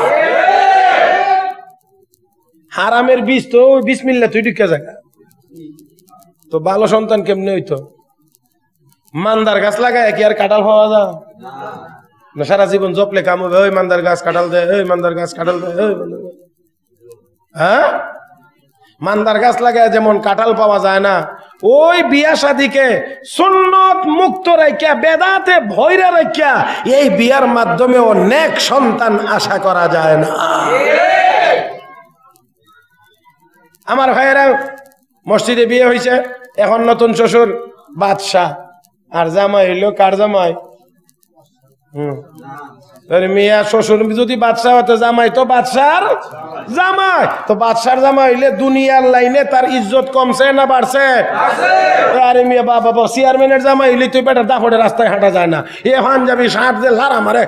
হারামের বীজ তো বিসমিল্লাহ তুই ঢুকে জায়গা, তো ভালো সন্তান কেমনে হইতো? মান্দার গাছ লাগায় কি আর কাঁঠাল পাওয়া যায়? না সারা জীবন জপলে কাম হবে, ওই মান্দার গাছ কাঁঠাল দেয়, ওই মান্দার গাছ কাঁঠাল দেয়, হ্যাঁ? মান্দার গাছ লাগায় যেমন কাঁঠাল পাওয়া যায় না, ওই বিয়া শাদিকে সুন্নত মুক্ত রাখিয়া, বেদাতে ভয়রা রাখিয়া এই বিয়ার মাধ্যমে অনেক সন্তান আশা করা যায় না। আমার ভাইয়েরা, মসজিদে বিয়ে হয়েছে, এখন নতুন শ্বশুর বাদশাহ, আর জামাই হইলো কার জামাই? মিয়া শ্বশুর যদি বাদশাহ হতো, জামাই তো বাদশার জামাই, তো বাদশার জামাই হইলে দুনিয়ার লাইনে তার ইজ্জত কমছে না বাড়ছে? আরে মিয়া বাবা, চেয়ারম্যানের জামাই হইলে তুই বেটা দাফড়ে রাস্তায় হাঁটা যায় না, এ পাঞ্জাবি শার্ট দিয়ে লারা মারে,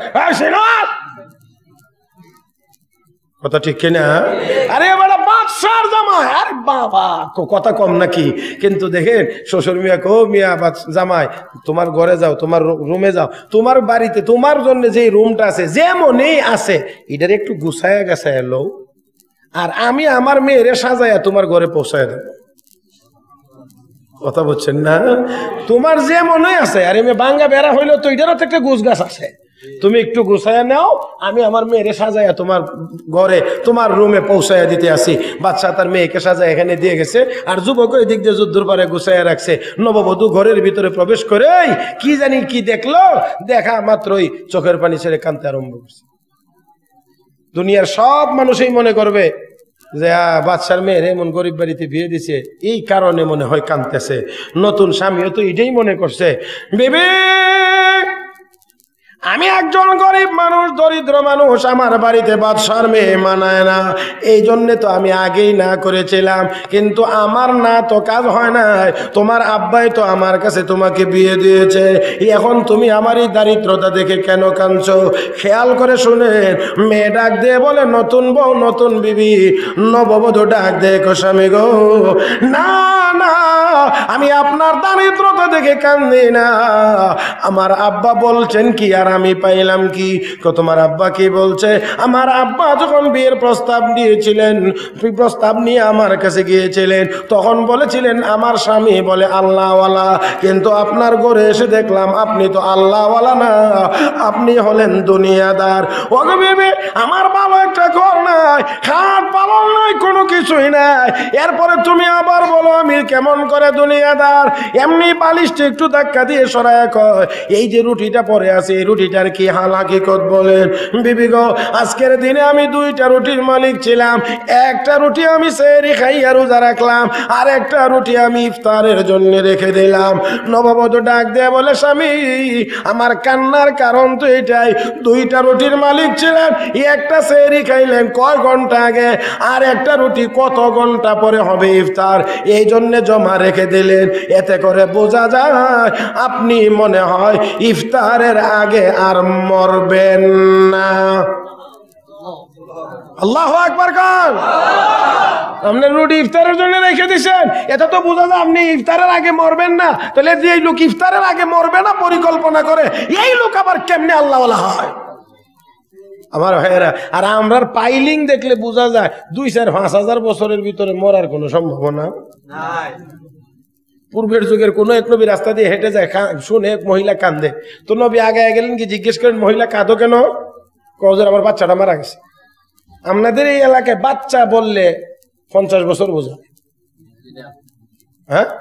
কথা ঠিক কিনা? আরে বেটা বাদশার জামাই, আরে বাবা কথা কম নাকি? কিন্তু দেখেন শ্বশুর মিয়া কো, মিয়া জামাই তোমার ঘরে যাও, তোমার রুমে যাও, তোমার বাড়িতে তোমার জন্য যে রুমটা আছে যেমনই আছে এটার একটু গুছায়া গেছায়া লও, আর আমি আমার মেয়েরে সাজাইয়া তোমার ঘরে পৌঁছায় দেব। কথা বলছেন না? তোমার যে মনে আছে, আর এমনি বাঙ্গা বেড়া হইলেও তো এটারও তো একটা গুছ গাছ আছে, তুমি একটু গুছাইয়া নাও, আমি আমার মেয়েরে সাজাইয়া তোমার ঘরে তোমার রুমে পৌঁছাইয়া দিতে আসি। বাচ্চা তার মেয়েকে সাজায় এখানে দিয়ে গেছে, আর যুবক ওই দিক দিয়ে যুদ্ধর পারে গুছাইয়া রাখছে। নববধূ ঘরের ভিতরে প্রবেশ করে কি জানি কি দেখলো, দেখা মাত্রই চোখের পানি ছেড়ে কাঁদতে আরম্ভ করছে। দুনিয়ার সব মানুষই মনে করবে যে বাচ্চার মেয়ের এমন গরিব বাড়িতে বিয়ে দিছে, এই কারণে মনে হয় কাঁদতেছে। নতুন স্বামীও তো এটাই মনে করছে, বেবি আমি একজন গরিব মানুষ, দরিদ্র মানুষ, আমার বাড়িতে বাদশার মেয়ে মানায় না, এই জন্যে তো আমি আগেই না করেছিলাম, কিন্তু আমার না তো কাজ হয় না, তোমার আব্বাই তো আমার কাছে তোমাকে বিয়ে দিয়েছে, এখন তুমি আমার এই দারিদ্রতা দেখে কেন কাঁদছো? খেয়াল করে শুনেন, মেয়ে ডাক দিয়ে বলে, নতুন বউ নতুন বিবি, নববধূ ডাক দিয়ে স্বামী গো, না না আমি আপনার দারিদ্রতা দেখে কান্দি না, আমার আব্বা বলছেন কি আর আমি পাইলাম কি? তোমার আব্বা কি বলছে? আমার আব্বা যখন বিয়ের প্রস্তাব দিয়েছিলেন, প্রস্তাব নিয়ে আমার কাছে গিয়েছিলেন, তখন বলেছিলেন আমার স্বামী বলে আল্লাহওয়ালা, কিন্তু আপনার ঘরে এসে দেখলাম আপনি তো আল্লাহওয়ালা না, আপনি হলেন দুনিয়াদার। ওগো বেবি, আমার ভালো একটা ঘর নাই, খাট পালন নাই, কোনো কিছুই নাই, এরপরে তুমি আবার বলো আমি কেমন করে দুনিয়াদার? এমনি বালিশটা একটু ধাক্কা দিয়ে সরায় কয়, এই যে রুটিটা পরে আছে এই রুটিটার কি হাল হাকিকত বলেন? বিবি গো, আজকের দিনে আমি 2টা রুটির মালিক ছিলাম, একটা রুটি আমি সেহরি খাইয়া রোজা রাখলাম, আর একটা রুটি আমি ইফতারের জন্য রেখে দিলাম। নববধূ ডাক দিয়ে বলে, স্বামী আমার কান্নার কারণ তো এটাই, 2টা রুটির মালিক ছিলেন, একটা সেহরি খাইলেন কয় ঘন্টা আগে, আর একটা রুটি কত ঘন্টা পরে হবে ইফতার, এই জন্য জমা রেখে দিলেন, এতে করে বোঝা যায় আপনি মনে হয় ইফতারের আগে আর মরবেন না। আল্লাহু আকবার। আপনি রুটি ইফতারের জন্য রেখে দিচ্ছেন, এটা তো বোঝা যায় আপনি ইফতারের আগে মরবেন না। তাহলে যে লোক ইফতারের আগে মরবে না পরিকল্পনা করে, এই লোক আবার কেমনে আল্লাহওয়ালা হয়? আমার ভাইয়েরা, আর আমরার পাইলিং দেখলে বোঝা যায় 2-4-5 বছরের ভিতরে মরার কোনো সম্ভাবনা নাই। পূর্বের যুগের কোন এক নবী রাস্তা দিয়ে হেঁটে যায়, শুনে এক মহিলা কান্দে, তো নবী আগে গেলেন, কি জিজ্ঞেস করেন মহিলা কাঁদো কেন? কজর আমার বাচ্চাটা মারা গেছে। আপনাদের এই এলাকায় বাচ্চা বললে 50 বছর বোঝা, হ্যাঁ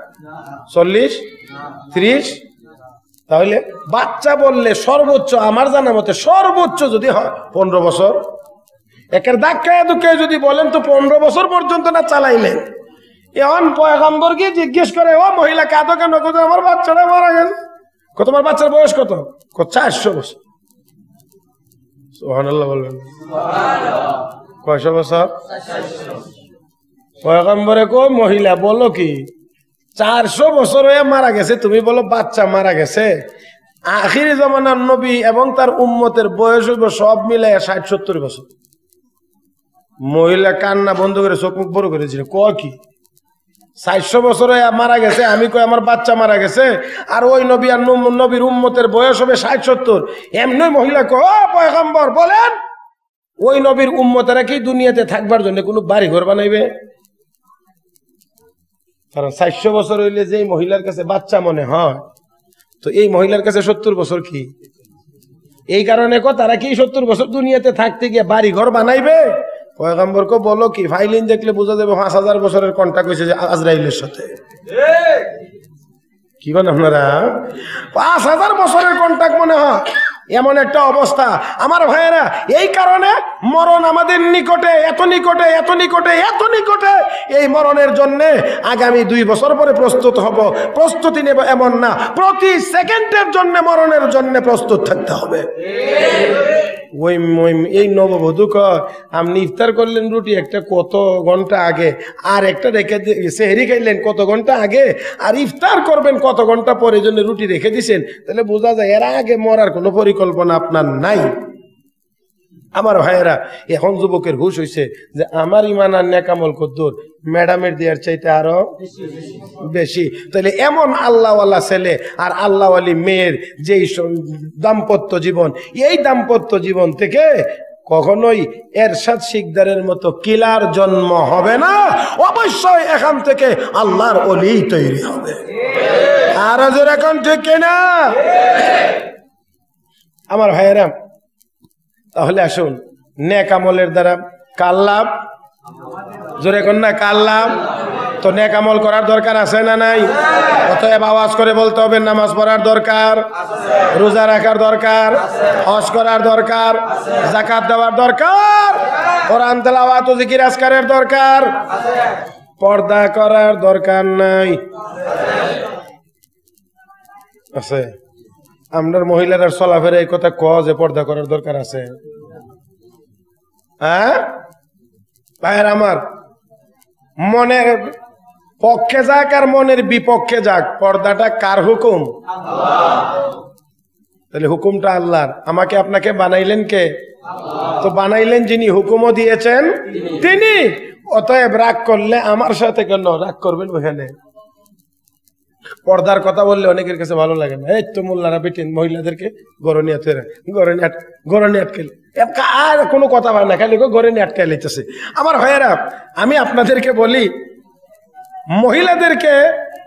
40-30, তাহলে বাচ্চা বললে সর্বোচ্চ আমার জানা মতে সর্বোচ্চ যদি হয় 15 বছর। একের ধাক্কায় দুঃখে যদি বলেন তো 15 বছর পর্যন্ত না চালাইলেন। এখন পয়গম্বরকে জিজ্ঞেস করে, ও মহিলা কাঁদো কেন? আমার বাচ্চাটা মারা গেল। তোমার বাচ্চার বয়স কত? 400 বছর। সুবহানাল্লাহ বলবেন। কয়শো বছর? পয়গম্বরে কো মহিলা বলো কি 400 বছর হয়ে মারা গেছে, তুমি বলো বাচ্চা মারা গেছে? আখিরি জামানার নবী এবং তার উম্মতের বয়স হইব সব মিলে 60-70 বছর। মহিলা কান্না বন্ধ করে চোখ মুখ বড় করেছিল, ক কি 400 বছর হয়ে মারা গেছে, আমি কই আমার বাচ্চা মারা গেছে, আর ওই নবী আর নবীর উম্মতের বয়স হবে 60-70। এমনি মহিলা কো, ও পয়গম্বর বলেন ওই নবীর উম্মতেরা কি দুনিয়াতে থাকবার জন্য কোনো বাড়ি ঘর বানাইবে? কারণ 400 বছর হইলে যে মহিলার কাছে বাচ্চা মনে হয়, তো এই মহিলার কাছে 70 বছর কি? এই কারণে তারা কি 70 বছর দুনিয়াতে থাকতে গিয়ে বাড়ি ঘর বানাইবে? পয়গম্বরকে বলো কি ফাইলিন দেখলে বোঝা যাবে 5000 বছরের কন্টাক্ট হয়েছে আজরাইলের সাথে। কি বলেন আপনারা? 5000 বছরের কন্টাক্ট মনে হয়, এমন একটা অবস্থা। আমার ভাইয়েরা, এই কারণে মরণ আমাদের নিকটে, এত নিকটে, এত নিকটে, এত নিকটে। এই মরণের জন্য আগামী 2 বছর পরে প্রস্তুত হব, প্রস্তুতি নেব এমন না, প্রতি সেকেন্ডের জন্য মরণের জন্য প্রস্তুত থাকতে হবে। ওই এই নববধূ কয়, আপনি ইফতার করলেন রুটি একটা কত ঘন্টা আগে, আর একটা রেখে সেহরি খাইলেন কত ঘন্টা আগে, আর ইফতার করবেন কত ঘন্টা পরে, জন্য রুটি রেখে দিছেন। তাহলে বোঝা যায় এর আগে মরার কোনো পরিকল্পনা আপনার নাই। আমার ভাইয়েরা, এখন যুবকের হুশ হয়েছে যে আমার ইমান আর নেকামল কদ্দুর ম্যাডামের দেওয়ার চাইতে আরো বেশি। তাহলে এমন আল্লাহওয়ালা ছেলে আর আল্লাহওয়ালি মেয়ের যেই দাম্পত্য জীবন, এই দাম্পত্য জীবন থেকে কখনোই এরশাদ শিকদারের মতো কিলার জন্ম হবে না। অবশ্যই এখান থেকে আল্লাহর ওলি তৈরি হবে। আর এখন ঠিক না আমার ভাইয়েরা? তাহলে আসুন, নেক আমলের দ্বারা কার লাভ? জোরে কোন না, কার লাভ? তো নেক আমল করার দরকার আছে না নাই? অতএব আওয়াজ করে বলতে হবে, নামাজ পড়ার দরকার, রোজা রাখার দরকার, হজ করার দরকার, যাকাত দেওয়ার দরকার, কোরআন তেলাওয়াত ও জিকির আজকারের দরকার, পর্দা করার দরকার নাই আছে? আপনার মহিলারা চলাফেরা এই কথা ক যে পর্দা করার দরকার আছে? হ্যাঁ ভাইয়ের আমার, মনের পক্ষে যাক আর মনের বিপক্ষে যাক, পর্দাটা কার হুকুম? তাহলে হুকুমটা আল্লাহর। আমাকে আপনাকে বানাইলেন কে? তো বানাইলেন যিনি, হুকুমও দিয়েছেন তিনি। অতএব রাগ করলে আমার সাথে কেন রাগ করবেন? ওখানে পর্দার কথা বললে অনেকের কাছে ভালো লাগে না। এই তো মোল্লারা বেটেন মহিলাদেরকে গড়ে নিয়ে আটকাইলে আর কোনো কথা হয় না, খালি গড়ে নিয়ে আটকাই লেগেছে। আমার ভাইয়েরা, আমি আপনাদেরকে বলি, মহিলাদেরকে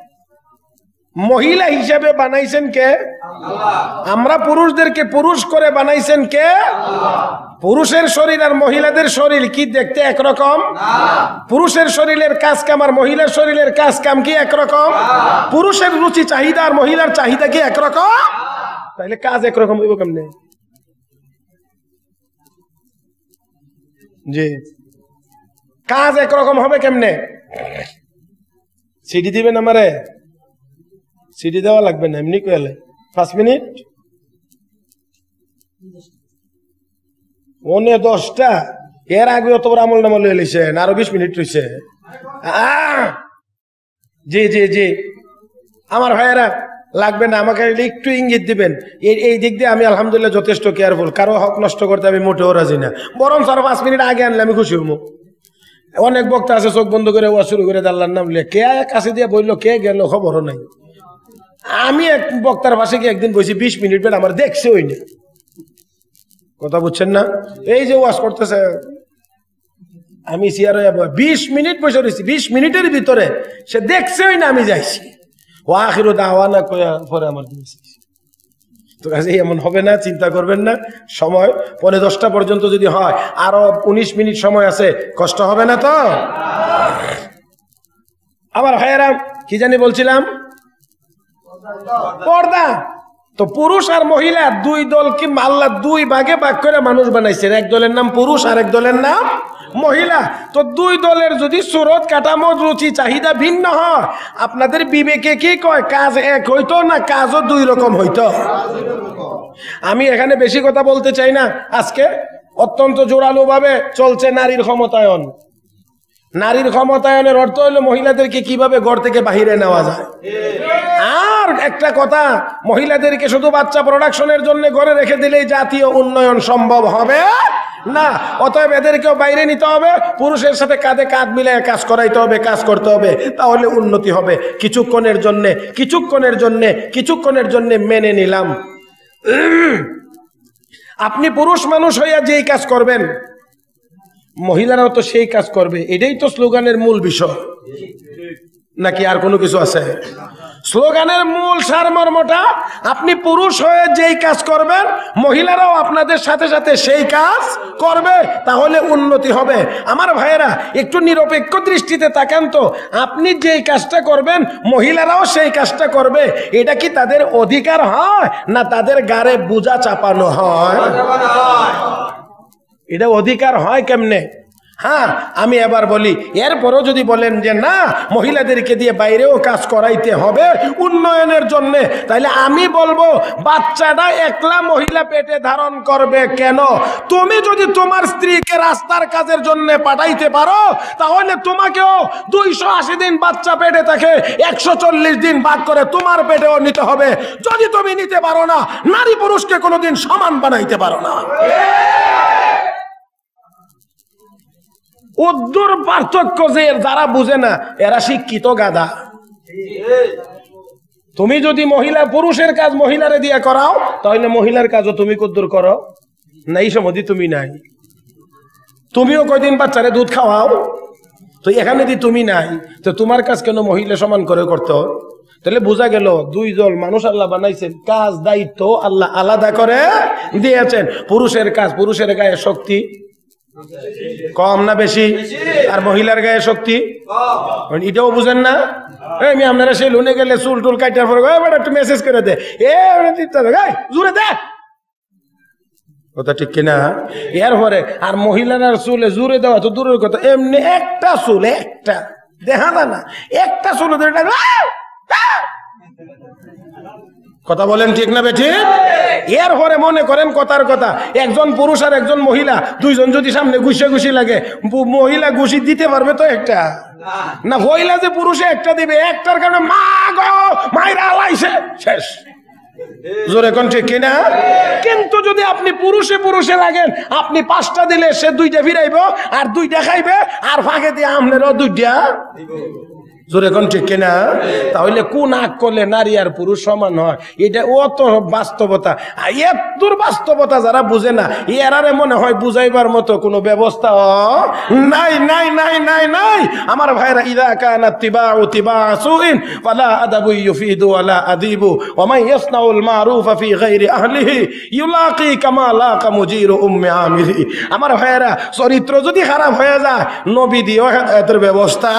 মহিলা হিসাবে বানাইছেন কে? আমরা পুরুষদেরকে পুরুষ করে বানাইছেন কে? পুরুষের শরীর আর মহিলাদের শরীর কি দেখতে একরকম? পুরুষের শরীরের কাজ কাম আর মহিলার শরীরের কাজ কাম কি একরকম? পুরুষের রুচি চাহিদা আর মহিলার চাহিদা কি একরকম? তাহলে কাজ একরকম হইব কেমনে? জি, কাজ একরকম হবে কেমনে? সিডি দিবেন আমারে? সিডি দেওয়া লাগবে না, এমনি কইলে 5 মিনিট 10টা। এর আগে অত বড় আমল নামল লইছেন, আরো 20 মিনিট রয়েছে। জি জি জি আমার ভাইয়েরা, লাগবে না, আমাকে একটু ইঙ্গিত দিবেন। এই দিক দিয়ে আমি আলহামদুলিল্লাহ যথেষ্ট কেয়ারফুল, কারো হক নষ্ট করতে আমি মোটেও রাজি না। বরং 5 মিনিট আগে আনলে আমি খুশি হবো। অনেক বক্তা আছে চোখ বন্ধ করে ওয়াজ শুরু করে আল্লাহর নাম লিয়ে, কে কাছে দিয়ে বললো কে গেল খবরও নাই। আমি এক বক্তার পাশে গিয়ে একদিন বসি 20 মিনিট বেলা আমার দেখছে ওই না, কথা বুঝছেন না? এই যে ওয়াজ করতেছে আমি চেয়ার হয়ে 20 মিনিট বসে রয়েছি, 20 মিনিটের ভিতরে সে দেখছে ওই না আমি যাইছি। ও আখিরু দাওয়ানা কয়া পরে আমার দিয়েছি। তো কাজে এমন হবে না, চিন্তা করবেন না। সময় 10:45 পর্যন্ত যদি হয়, আরো 19 মিনিট সময় আছে, কষ্ট হবে না তো? আবার ভাইয়েরা কি জানি বলছিলাম, পর্দা। তো পুরুষ আর মহিলা দুই দল কি আল্লাহ দুই ভাগে ভাগ করে মানুষ বানাইছেন, এক দলের নাম পুরুষ আর এক দলের নাম মহিলা। তো দুই দলের যদি সুরত কাঠামো রুচি চাহিদা ভিন্ন হয়, আপনাদের বিবেকে কি কয় কাজ এক হইতো না কাজও দুই রকম হইতো? আমি এখানে বেশি কথা বলতে চাই না। আজকে অত্যন্ত জোরালো ভাবে চলছে নারীর ক্ষমতায়ন। নারীর ক্ষমতায়নের অর্থ হলো মহিলাদেরকে কিভাবে ঘর থেকে বাহিরে নেওয়া যায়। আর একটা কথা, মহিলাদেরকে শুধু বাচ্চা প্রোডাকশনের জন্য ঘরে রেখে দিলেই জাতীয় উন্নয়ন সম্ভব হবে না। অতএব এদেরকেও বাইরে নিতে হবে, পুরুষের সাথে কাঁধে কাঁধ মিলে কাজ করাইতে হবে, কাজ করতে হবে, তাহলে উন্নতি হবে। কিছুক্ষণের জন্য মেনে নিলাম। আপনি পুরুষ মানুষ হইয়া যেই কাজ করবেন, মহিলারাও তো সেই কাজ করবে। এটাই তো স্লোগানের মূল বিষয়, নাকি আর কোনো কিছু আছে? স্লোগানের মূল সারমর্মটা, আপনি পুরুষ হয়ে যেই কাজ করবেন, মহিলারাও আপনাদের সাথে সাথে সেই কাজ করবে, তাহলে উন্নতি হবে। আমার ভাইয়েরা একটু নিরপেক্ষ দৃষ্টিতে তাকান তো, আপনি যেই কাজটা করবেন মহিলারাও সেই কাজটা করবে, এটা কি তাদের অধিকার হয় না তাদের গাড়ে বোঝা চাপানো হয়? এটা অধিকার হয় কেমনে? হ্যাঁ, আমি এবার বলি, এরপরও যদি বলেন যে না মহিলাদেরকে দিয়ে বাইরেও কাজ করাইতে হবে উন্নয়নের জন্য, তাহলে আমি বলবো বাচ্চাটা একলা মহিলা পেটে ধারণ করবে কেন? তুমি যদি তোমার স্ত্রীকে রাস্তার কাজের জন্য পাঠাইতে পারো, তাহলে তোমাকেও 280 দিন বাচ্চা পেটে থাকে 140 দিন ভাগ করে তোমার পেটেও নিতে হবে। যদি তুমি নিতে পারো না, নারী পুরুষকে কোনোদিন সমান বানাইতে পারো না। উদ্দুর পার্থক্য যে যারা বুঝে না এরা শিক্ষিত গাধা। তুমি যদি পুরুষের কাজ মহিলারে দিয়ে করাও, তাহলে মহিলার কাজও তুমি কদ্দুর করো না, এই সময় তুমি নাই। তুমিও কয়দিন বাচ্চারে দুধ খাওয়াও, তো এখানে দি তুমি নাই, তো তোমার কাজ কেন মহিলা সমান করে করতে? তাহলে বোঝা গেল দুই দল মানুষ আল্লাহ বানাইছেন, কাজ দায়িত্ব আল্লাহ আলাদা করে দিয়েছেন। পুরুষের কাজ, পুরুষের গায়ে শক্তি কম না বেশি, আর মহিলার গায়ে শক্তি এটাও বুঝেন না? আমি আপনারা সেই লোনে গেলে চুল টুল কাটার পরে একটু মেসেজ করে দে, জুড়ে দে, কথা ঠিক কিনা? এরপরে আর মহিলার চুলে জুড়ে দেওয়া তো দূরের কথা, এমনি একটা চুল একটা দেখা যায় না, একটা চুল কথা বলেন ঠিক না বেঠি? এর পরে মনে করেন কথার কথা, একজন পুরুষ আর একজন মহিলা দুইজন যদি সামনে ঘুষি লাগে, মহিলা ঘুষি দিতে পারবে তো একটা না? মহিলা যে পুরুষে একটা দিবে, একটার কারণে মা গো মাইরা লাইছে শেষ। জোরে কোন ঠিক কিনা? কিন্তু যদি আপনি পুরুষে লাগেন, আপনি 5টা দিলে সে 2টা ফিরাইব, আর 2টা খাইবে, আর ফাঁকে দিয়ে আপনারও 2টা। জোরে কোন ঠিক কিনা? তাহলে কোন আগ করলে নারী আর পুরুষ সমান হয়? এটা অত বাস্তবতা, এত বাস্তবতা যারা বুঝে না, এরারে মনে হয় বুঝাইবার মতো কোনো ব্যবস্থা নাই নাই নাই নাই নাই। আমার ভাইরা, ইদা কানা তিবাউ তিবাসুইন ফালা আদাবু ইউফিদু ওয়ালা আদিবু ওয়া মান ইয়াসনাউল মারুফা ফি গায়রি আহলিহি ইউলাকি কামা লাকা মুজিরু উম্মি আমিরি। আমার ভাইরা, চরিত্র যদি খারাপ হয়ে যায়, নবী দিও হেদায়েতের ব্যবস্থা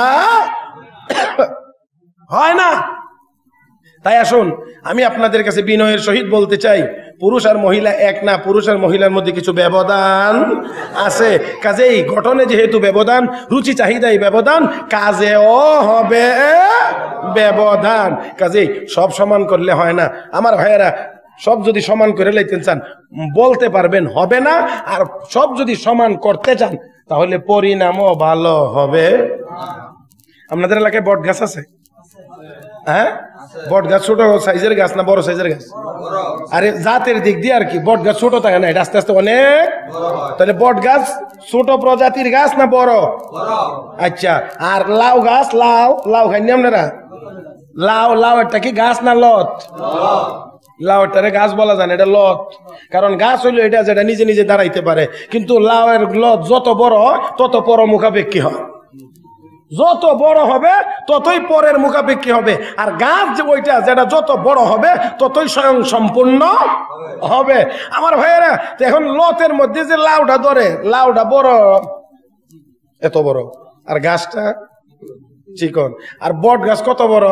হয় না। তাই আসুন, আমি আপনাদের কাছে বিনয়ের সহিত বলতে চাই, পুরুষ আর মহিলা এক না, পুরুষ আর মহিলার মধ্যে কিছু ব্যবধান আছে। কাজেই গঠনে যেহেতু ব্যবধান, রুচি চাহিদাই ব্যবধান, কাজেও হবে ব্যবধান। কাজেই সব সমান করলে হয় না। আমার ভাইয়েরা, সব যদি সমান করে লাইতে চান, বলতে পারবেন হবে না। আর সব যদি সমান করতে চান, তাহলে পরিণামও ভালো হবে। আপনাদের এলাকায় বট গাছ আছে? হ্যাঁ, বট গাছ ছোট সাইজের গাছ না বড় সাইজের গাছ? আরে জাতের দিক দিয়ে আর কি, বট গাছ ছোট থাকে না, এটা আস্তে আস্তে অনেক। তাহলে বট গাছ ছোট প্রজাতির গাছ না বড়? আচ্ছা, আর লাউ গাছ, লাউ লাউ খাইনি আপনারা? লাউ, লাউ এটা কি গাছ না লত? লাউ এটারে গাছ বলা যায় না, এটা লত। কারণ গাছ হইলো এটা যেটা নিজে নিজে দাঁড়াইতে পারে, কিন্তু লাউয়ের লত যত বড় তত পরমুখাপেক্ষী হয়, যত বড় হবে ততই পরের মুখাপেক্ষী হবে। আর গাছ যে ওইটা যেটা যত বড় হবে ততই স্বয়ং সম্পূর্ণ হবে। আমার ভাইয়েরা, এখন লতের মধ্যে যে লাউটা ধরে, লাউটা বড়, এত বড়, আর গাছটা চিকন। আর বট গাছ কত বড়?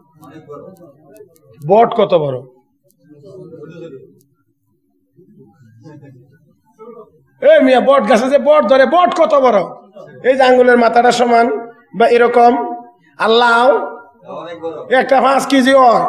বট কত বড়? এই মিয়া, বট গাছে যে বট ধরে, বট কত বড়? এই যে আঙ্গুলের মাথাটা সমান বা এরকম। আর লাউ একটা 5 কেজি হয়,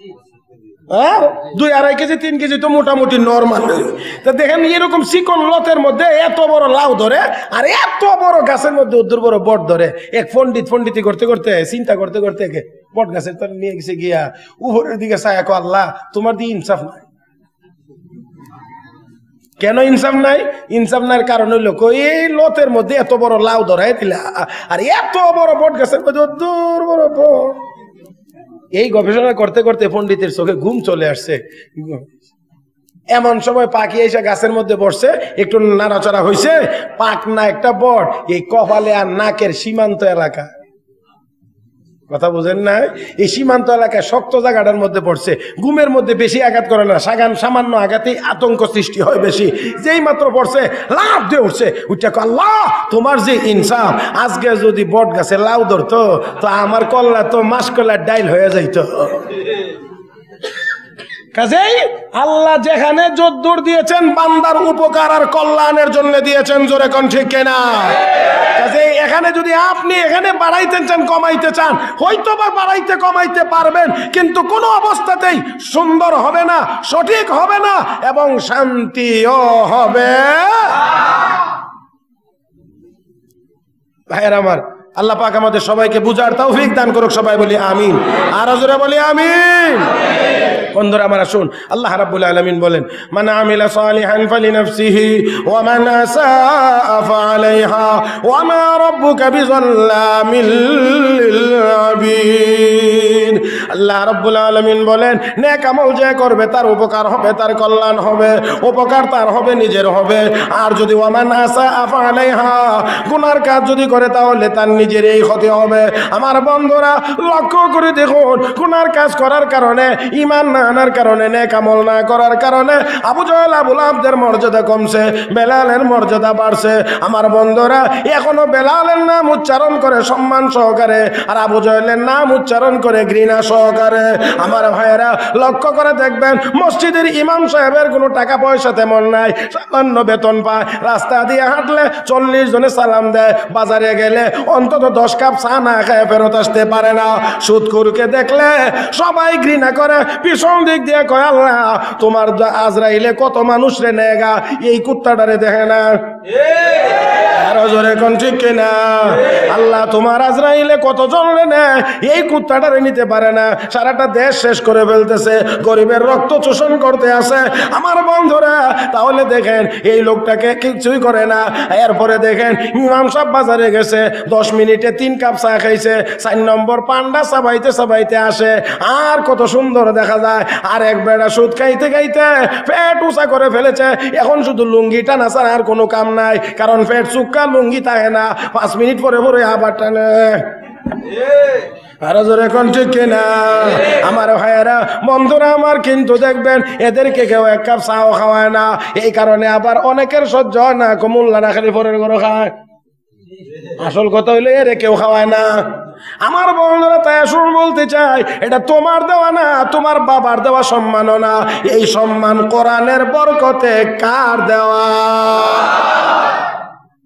2-2.5 কেজি 3 কেজি তো মোটামুটি নরমাল। তা দেখেন এরকম চিকন লতের মধ্যে এত বড় লাউ ধরে, আর এত বড় গাছের মধ্যে উদ্দুর বড় বট ধরে। এক পন্ডিতি করতে করতে, চিন্তা করতে করতে বট গাছের তলে নিয়ে গেছে গিয়া উপরের দিকে চায়, আল্লাহ তোমার দিয়ে ইনসাফ নাই। কেন ইনসাফ নাই? ইনসাফ নাই কারণ হইল এই লতের মধ্যে এত বড় লাউ ধরাই দিলা, আর এত বড় বট গাছের মধ্যে দূর বড় বট। এই গবেষণা করতে করতে পণ্ডিতের চোখে ঘুম চলে আসছে। এমন সময় পাখি এসে গাছের মধ্যে বসছে, একটু নাড়াচড়া হয়েছে, পাকনা একটা বট এই কপালে আর নাকের সীমান্ত এলাকা, কথা বুঝেন না? এই সীমান্ত এলাকায় শক্ত জায়গাটার মধ্যে পড়ছে। ঘুমের মধ্যে বেশি আঘাত করে না, সামান্য আঘাতেই আতঙ্ক সৃষ্টি হয় বেশি। যেই মাত্র পড়ছে লাভ দিয়ে উঠছে, উঠে আল্লাহ তোমার যে ইনসাফ, আজকে যদি বট গাছে লাউ ধরতো তো আমার কল্লা তো মাসকলার ডাইল হয়ে যাইতো। কাজেই আল্লাহ যেখানে যদ্দূর দিয়েছেন বান্দার উপকার আর কল্যাণের জন্য দিয়েছেন, জোরে কোন ঠিক কিনা? কাজেই এখানে যদি আপনি এখানে বাড়াইতে চান, কমাইতে চান, হয়তো বা বাড়াইতে কমাইতে পারবেন, কিন্তু কোনো অবস্থাতেই সুন্দর হবে না, সঠিক হবে না, এবং শান্তিও হবে। ভাইয়ের আমার, আল্লাহ পাক আমাদের সবাইকে বুঝার তৌফিক দান করুক। সবাই বলি আমিন, আর জোরে বলি আমিন। বন্ধুরা আমার আসুন, আল্লাহ রাব্বুল আলামিন বলেন, মান আমিলা সালিহান ফালিনাফসিহি ওয়া মান আসাআ ফাআলাইহা ওয়া মা রাব্বুকা বিযাল্লামিল লিল আবিদ। আল্লাহ রাব্বুল আলামিন বলেন, নেক আমল যে করবে তার উপকার হবে, তার কল্যাণ হবে, উপকার তার হবে, নিজের হবে। আর যদি ওয়া মান আসাআ ফাআলাইহা, গুনার কাজ যদি করে তাহলে তার নিজের এই ক্ষতি হবে। আমার বন্ধুরা লক্ষ্য করে দেখুন, গুনার কাজ করার কারণে, ঈমান না আনার কারণে, নেক আমল না করার কারণে আবু জাহেল আবু লাহাবের মর্যাদা কমছে, বেলালের মর্যাদা বাড়ছে। আমার বন্ধুরা এখনো বেলালের নাম উচ্চারণ করে সম্মান সহকারে, আর আবু জাহেলের নাম উচ্চারণ করে ঘৃণা সহকারে। আমার ভাইয়েরা লক্ষ্য করে দেখবেন, মসজিদের ইমাম সাহেবের কোনো টাকা পয়সা তেমন নাই, সামান্য বেতন পায়, রাস্তা দিয়ে হাঁটলে 40 জনে সালাম দেয়, বাজারে গেলে অন্তত 10 কাপ চা না খায় ফেরত আসতে পারে না। সুদখোরকে দেখলে সবাই ঘৃণা করে, পিছন দিক দিয়ে কয়, আল্লাহ তোমার আজরাইলে কত মানুষ রে নেগা, এই কুত্তাটারে দেখে না। আরো জোরে কোন ঠিক কিনা? আল্লাহ তোমার আজরাইলে কতজন রে নেয়, এই কুত্তাটারে নিতে পারে না। সারাটা দেশ শেষ করে ফেলতেছে, গরিবের রক্ত শোষণ করতে আছে। আমার বন্ধুরা তাহলে দেখেন, এই লোকটাকে কিছুই করে না। এরপরে দেখেন ইমাম সাহেব বাজারে গেছে, 10 মিনিটে 3 কাপ চা খাইছে, 4 নম্বর পান্ডা চাবাইতে চাবাইতে আসে, আর কত সুন্দর দেখা যায়। আর এক বেড়া সুদ খাইতে খাইতে পেট উঁচা করে ফেলেছে, এখন শুধু লুঙ্গি টানা ছাড়া আর কোনো কাম নাই, কারণ পেট চুক্কা, লুঙ্গি থাকে না, 5 মিনিট পরে পরে আবার টানে। আরো জোরে কোন ঠিক কিনা? আমার ভাইয়েরা বন্ধুরা আমার, কিন্তু দেখবেন এদেরকে কেউ 1 কাপ চাও খাওয়ায় না। এই কারণে আবার অনেকের সহ্য হয় না, কমুল্লা না খালি পরের ঘরে খায়। আসল কথা হইলে এরে কেউ খাওয়ায় না। আমার বন্ধুরা তাই আসল বলতে চাই, এটা তোমার দেওয়া না, তোমার বাবার দেওয়া সম্মানও না। এই সম্মান কোরআনের বরকতে কার দেওয়া?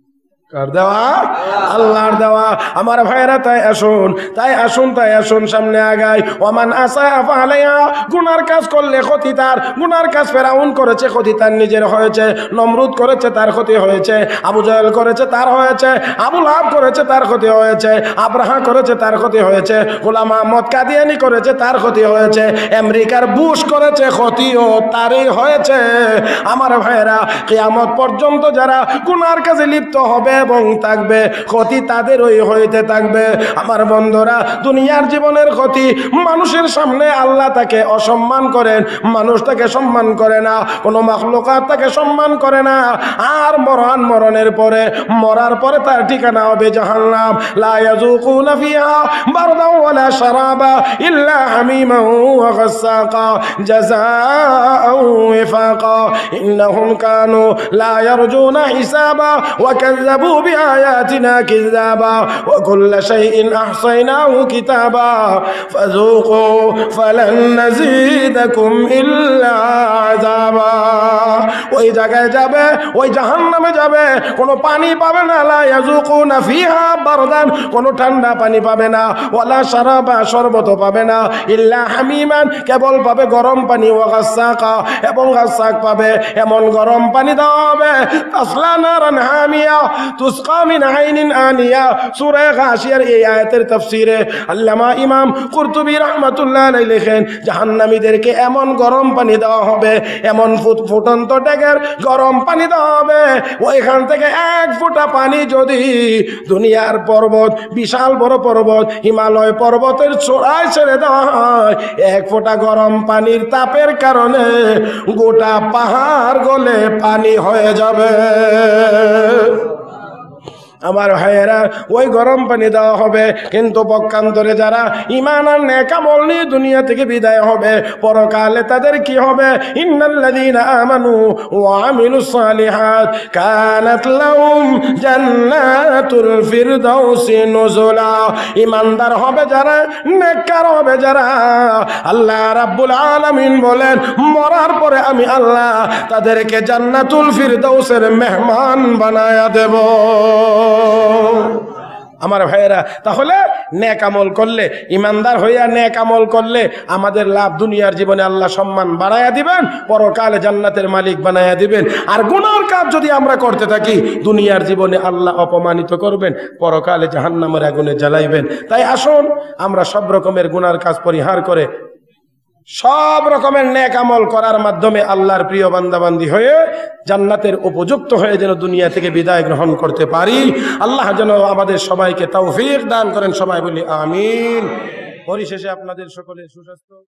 কার দেওয়া? আল্লাহর দেওয়া। আমার ভাইরা তাই আসুন সামনে আগাই। ওমান আসা আফালাইয়া, গুনার কাজ করলে ক্ষতি তার। গুনার কাজ ফেরাউন করেছে, ক্ষতি তার নিজের হয়েছে। নমরুদ করেছে, তার ক্ষতি হয়েছে। আবু জাহেল করেছে, তার হয়েছে। আবু লাহাব করেছে, তার ক্ষতি হয়েছে। আব্রাহা করেছে, তার ক্ষতি হয়েছে। গোলাম আহমদ কাদিয়ানি করেছে, তার ক্ষতি হয়েছে। আমেরিকার বুশ করেছে, ক্ষতিও তারই হয়েছে। আমার ভাইরা কিয়ামত পর্যন্ত যারা গুনার কাজে লিপ্ত হবে এবং থাকবে, ক্ষতি তাদেরই হইতে থাকবে। আমার বন্ধুরা, দুনিয়ার জীবনের ক্ষতি, মানুষের সামনে আল্লাহ তাকে অসম্মান করেন, মানুষ তাকে সম্মান করে না, কোনো মাখলুকাত তাকে সম্মান করে না। আর মরণের পরে, মরার পরে তার ঠিকানা হবে জাহান্নাম। লা ইয়াযুকুনা ফিহা বারদাও ওয়ালা শারাবা ইল্লা হামিমান ওয়া গাসসাকা জাযাআও ওয়াফাকা ইন্নাহুম কানু লা ইয়ারজুনা হিসাবা ওয়া কাযযাবু বিআয়াতিনা কিযাবা ওয়া কুল্লা শাইইন আহসাইনাহু কিতাবা ফাযুকু ফালান নাযীদাকুম ইল্লা আযাবা। ওই জায়গায় যাবে, ওই জাহান্নামে যাবে, কোনো পানি পাবে না। লা ইয়াযুকুনা ফিহা বারদান, কোনো ঠান্ডা পানি পাবে না। ওয়ালা শারাবা, শরবত পাবে না। ইল্লা হামিমান, কেবল পাবে গরম পানি। ওয়া গাসসাকা, এবং গাসসাক পাবে। এমন গরম পানি দেওয়া হবে, তাসলা নারান হামিয়া তুসকা মিন আইনিন আনিয়া। সূরা গাশিয়ার এই আয়াতের তাফসীরে আল্লামা ইমাম কুরতুবী রাহমাতুল্লাহ আলাইহি লেখেন, জাহান্নামীদেরকে এমন গরম পানি দেওয়া হবে, এমন ফুটন্ত ডেকের গরম পানি দেওয়া হবে, ওইখান থেকে এক ফোঁটা পানি যদি দুনিয়ার পর্বত, বিশাল বড় পর্বত হিমালয় পর্বতের চূড়ায় ছেড়ে দেওয়া হয়, এক ফোঁটা গরম পানির তাপের কারণে গোটা পাহাড় গলে পানি হয়ে যাবে। আমার ভাইয়েরা, ওই গরম পানি দেওয়া হবে, কিন্তু পক্ষান্তরে যারা ঈমান আর নেক আমল নিয়ে দুনিয়া থেকে বিদায় হবে, পরকালে তাদের কি হবে? ইন্নাল্লাযীনা আমানু ওয়া আমিলুস সালিহাত কানাত লাহুম জান্নাতুল ফিরদাউসি নুজুলা। ঈমানদার হবে যারা, নেককার হবে যারা, আল্লাহ রাব্বুল আলামিন বলেন, মরার পরে আমি আল্লাহ তাদেরকে জান্নাতুল ফিরদাউসের মেহমান বানায়া দেব। আমার ভাইয়েরা, তাহলে নেক আমল করলে, ইমানদার হইয়া নেক আমল করলে আমাদের লাভ, দুনিয়ার জীবনে আল্লাহ সম্মান বাড়াইয়া দিবেন, পরকালে জান্নাতের মালিক বানাইয়া দিবেন। আর গুনার কাজ যদি আমরা করতে থাকি, দুনিয়ার জীবনে আল্লাহ অপমানিত করবেন, পরকালে জাহান্নামের আগুনে জ্বালাইবেন। তাই আসুন আমরা সব রকমের গুনার কাজ পরিহার করে সব রকমের নেক আমল করার মাধ্যমে আল্লাহর প্রিয় বান্দাবান্দি হয়ে জান্নাতের উপযুক্ত হয়ে যেন দুনিয়া থেকে বিদায় গ্রহণ করতে পারি। আল্লাহ যেন আমাদের সবাইকে তৌফিক দান করেন। সবাই বলি আমিন। পরিশেষে আপনাদের সকলের সুস্বাস্থ্য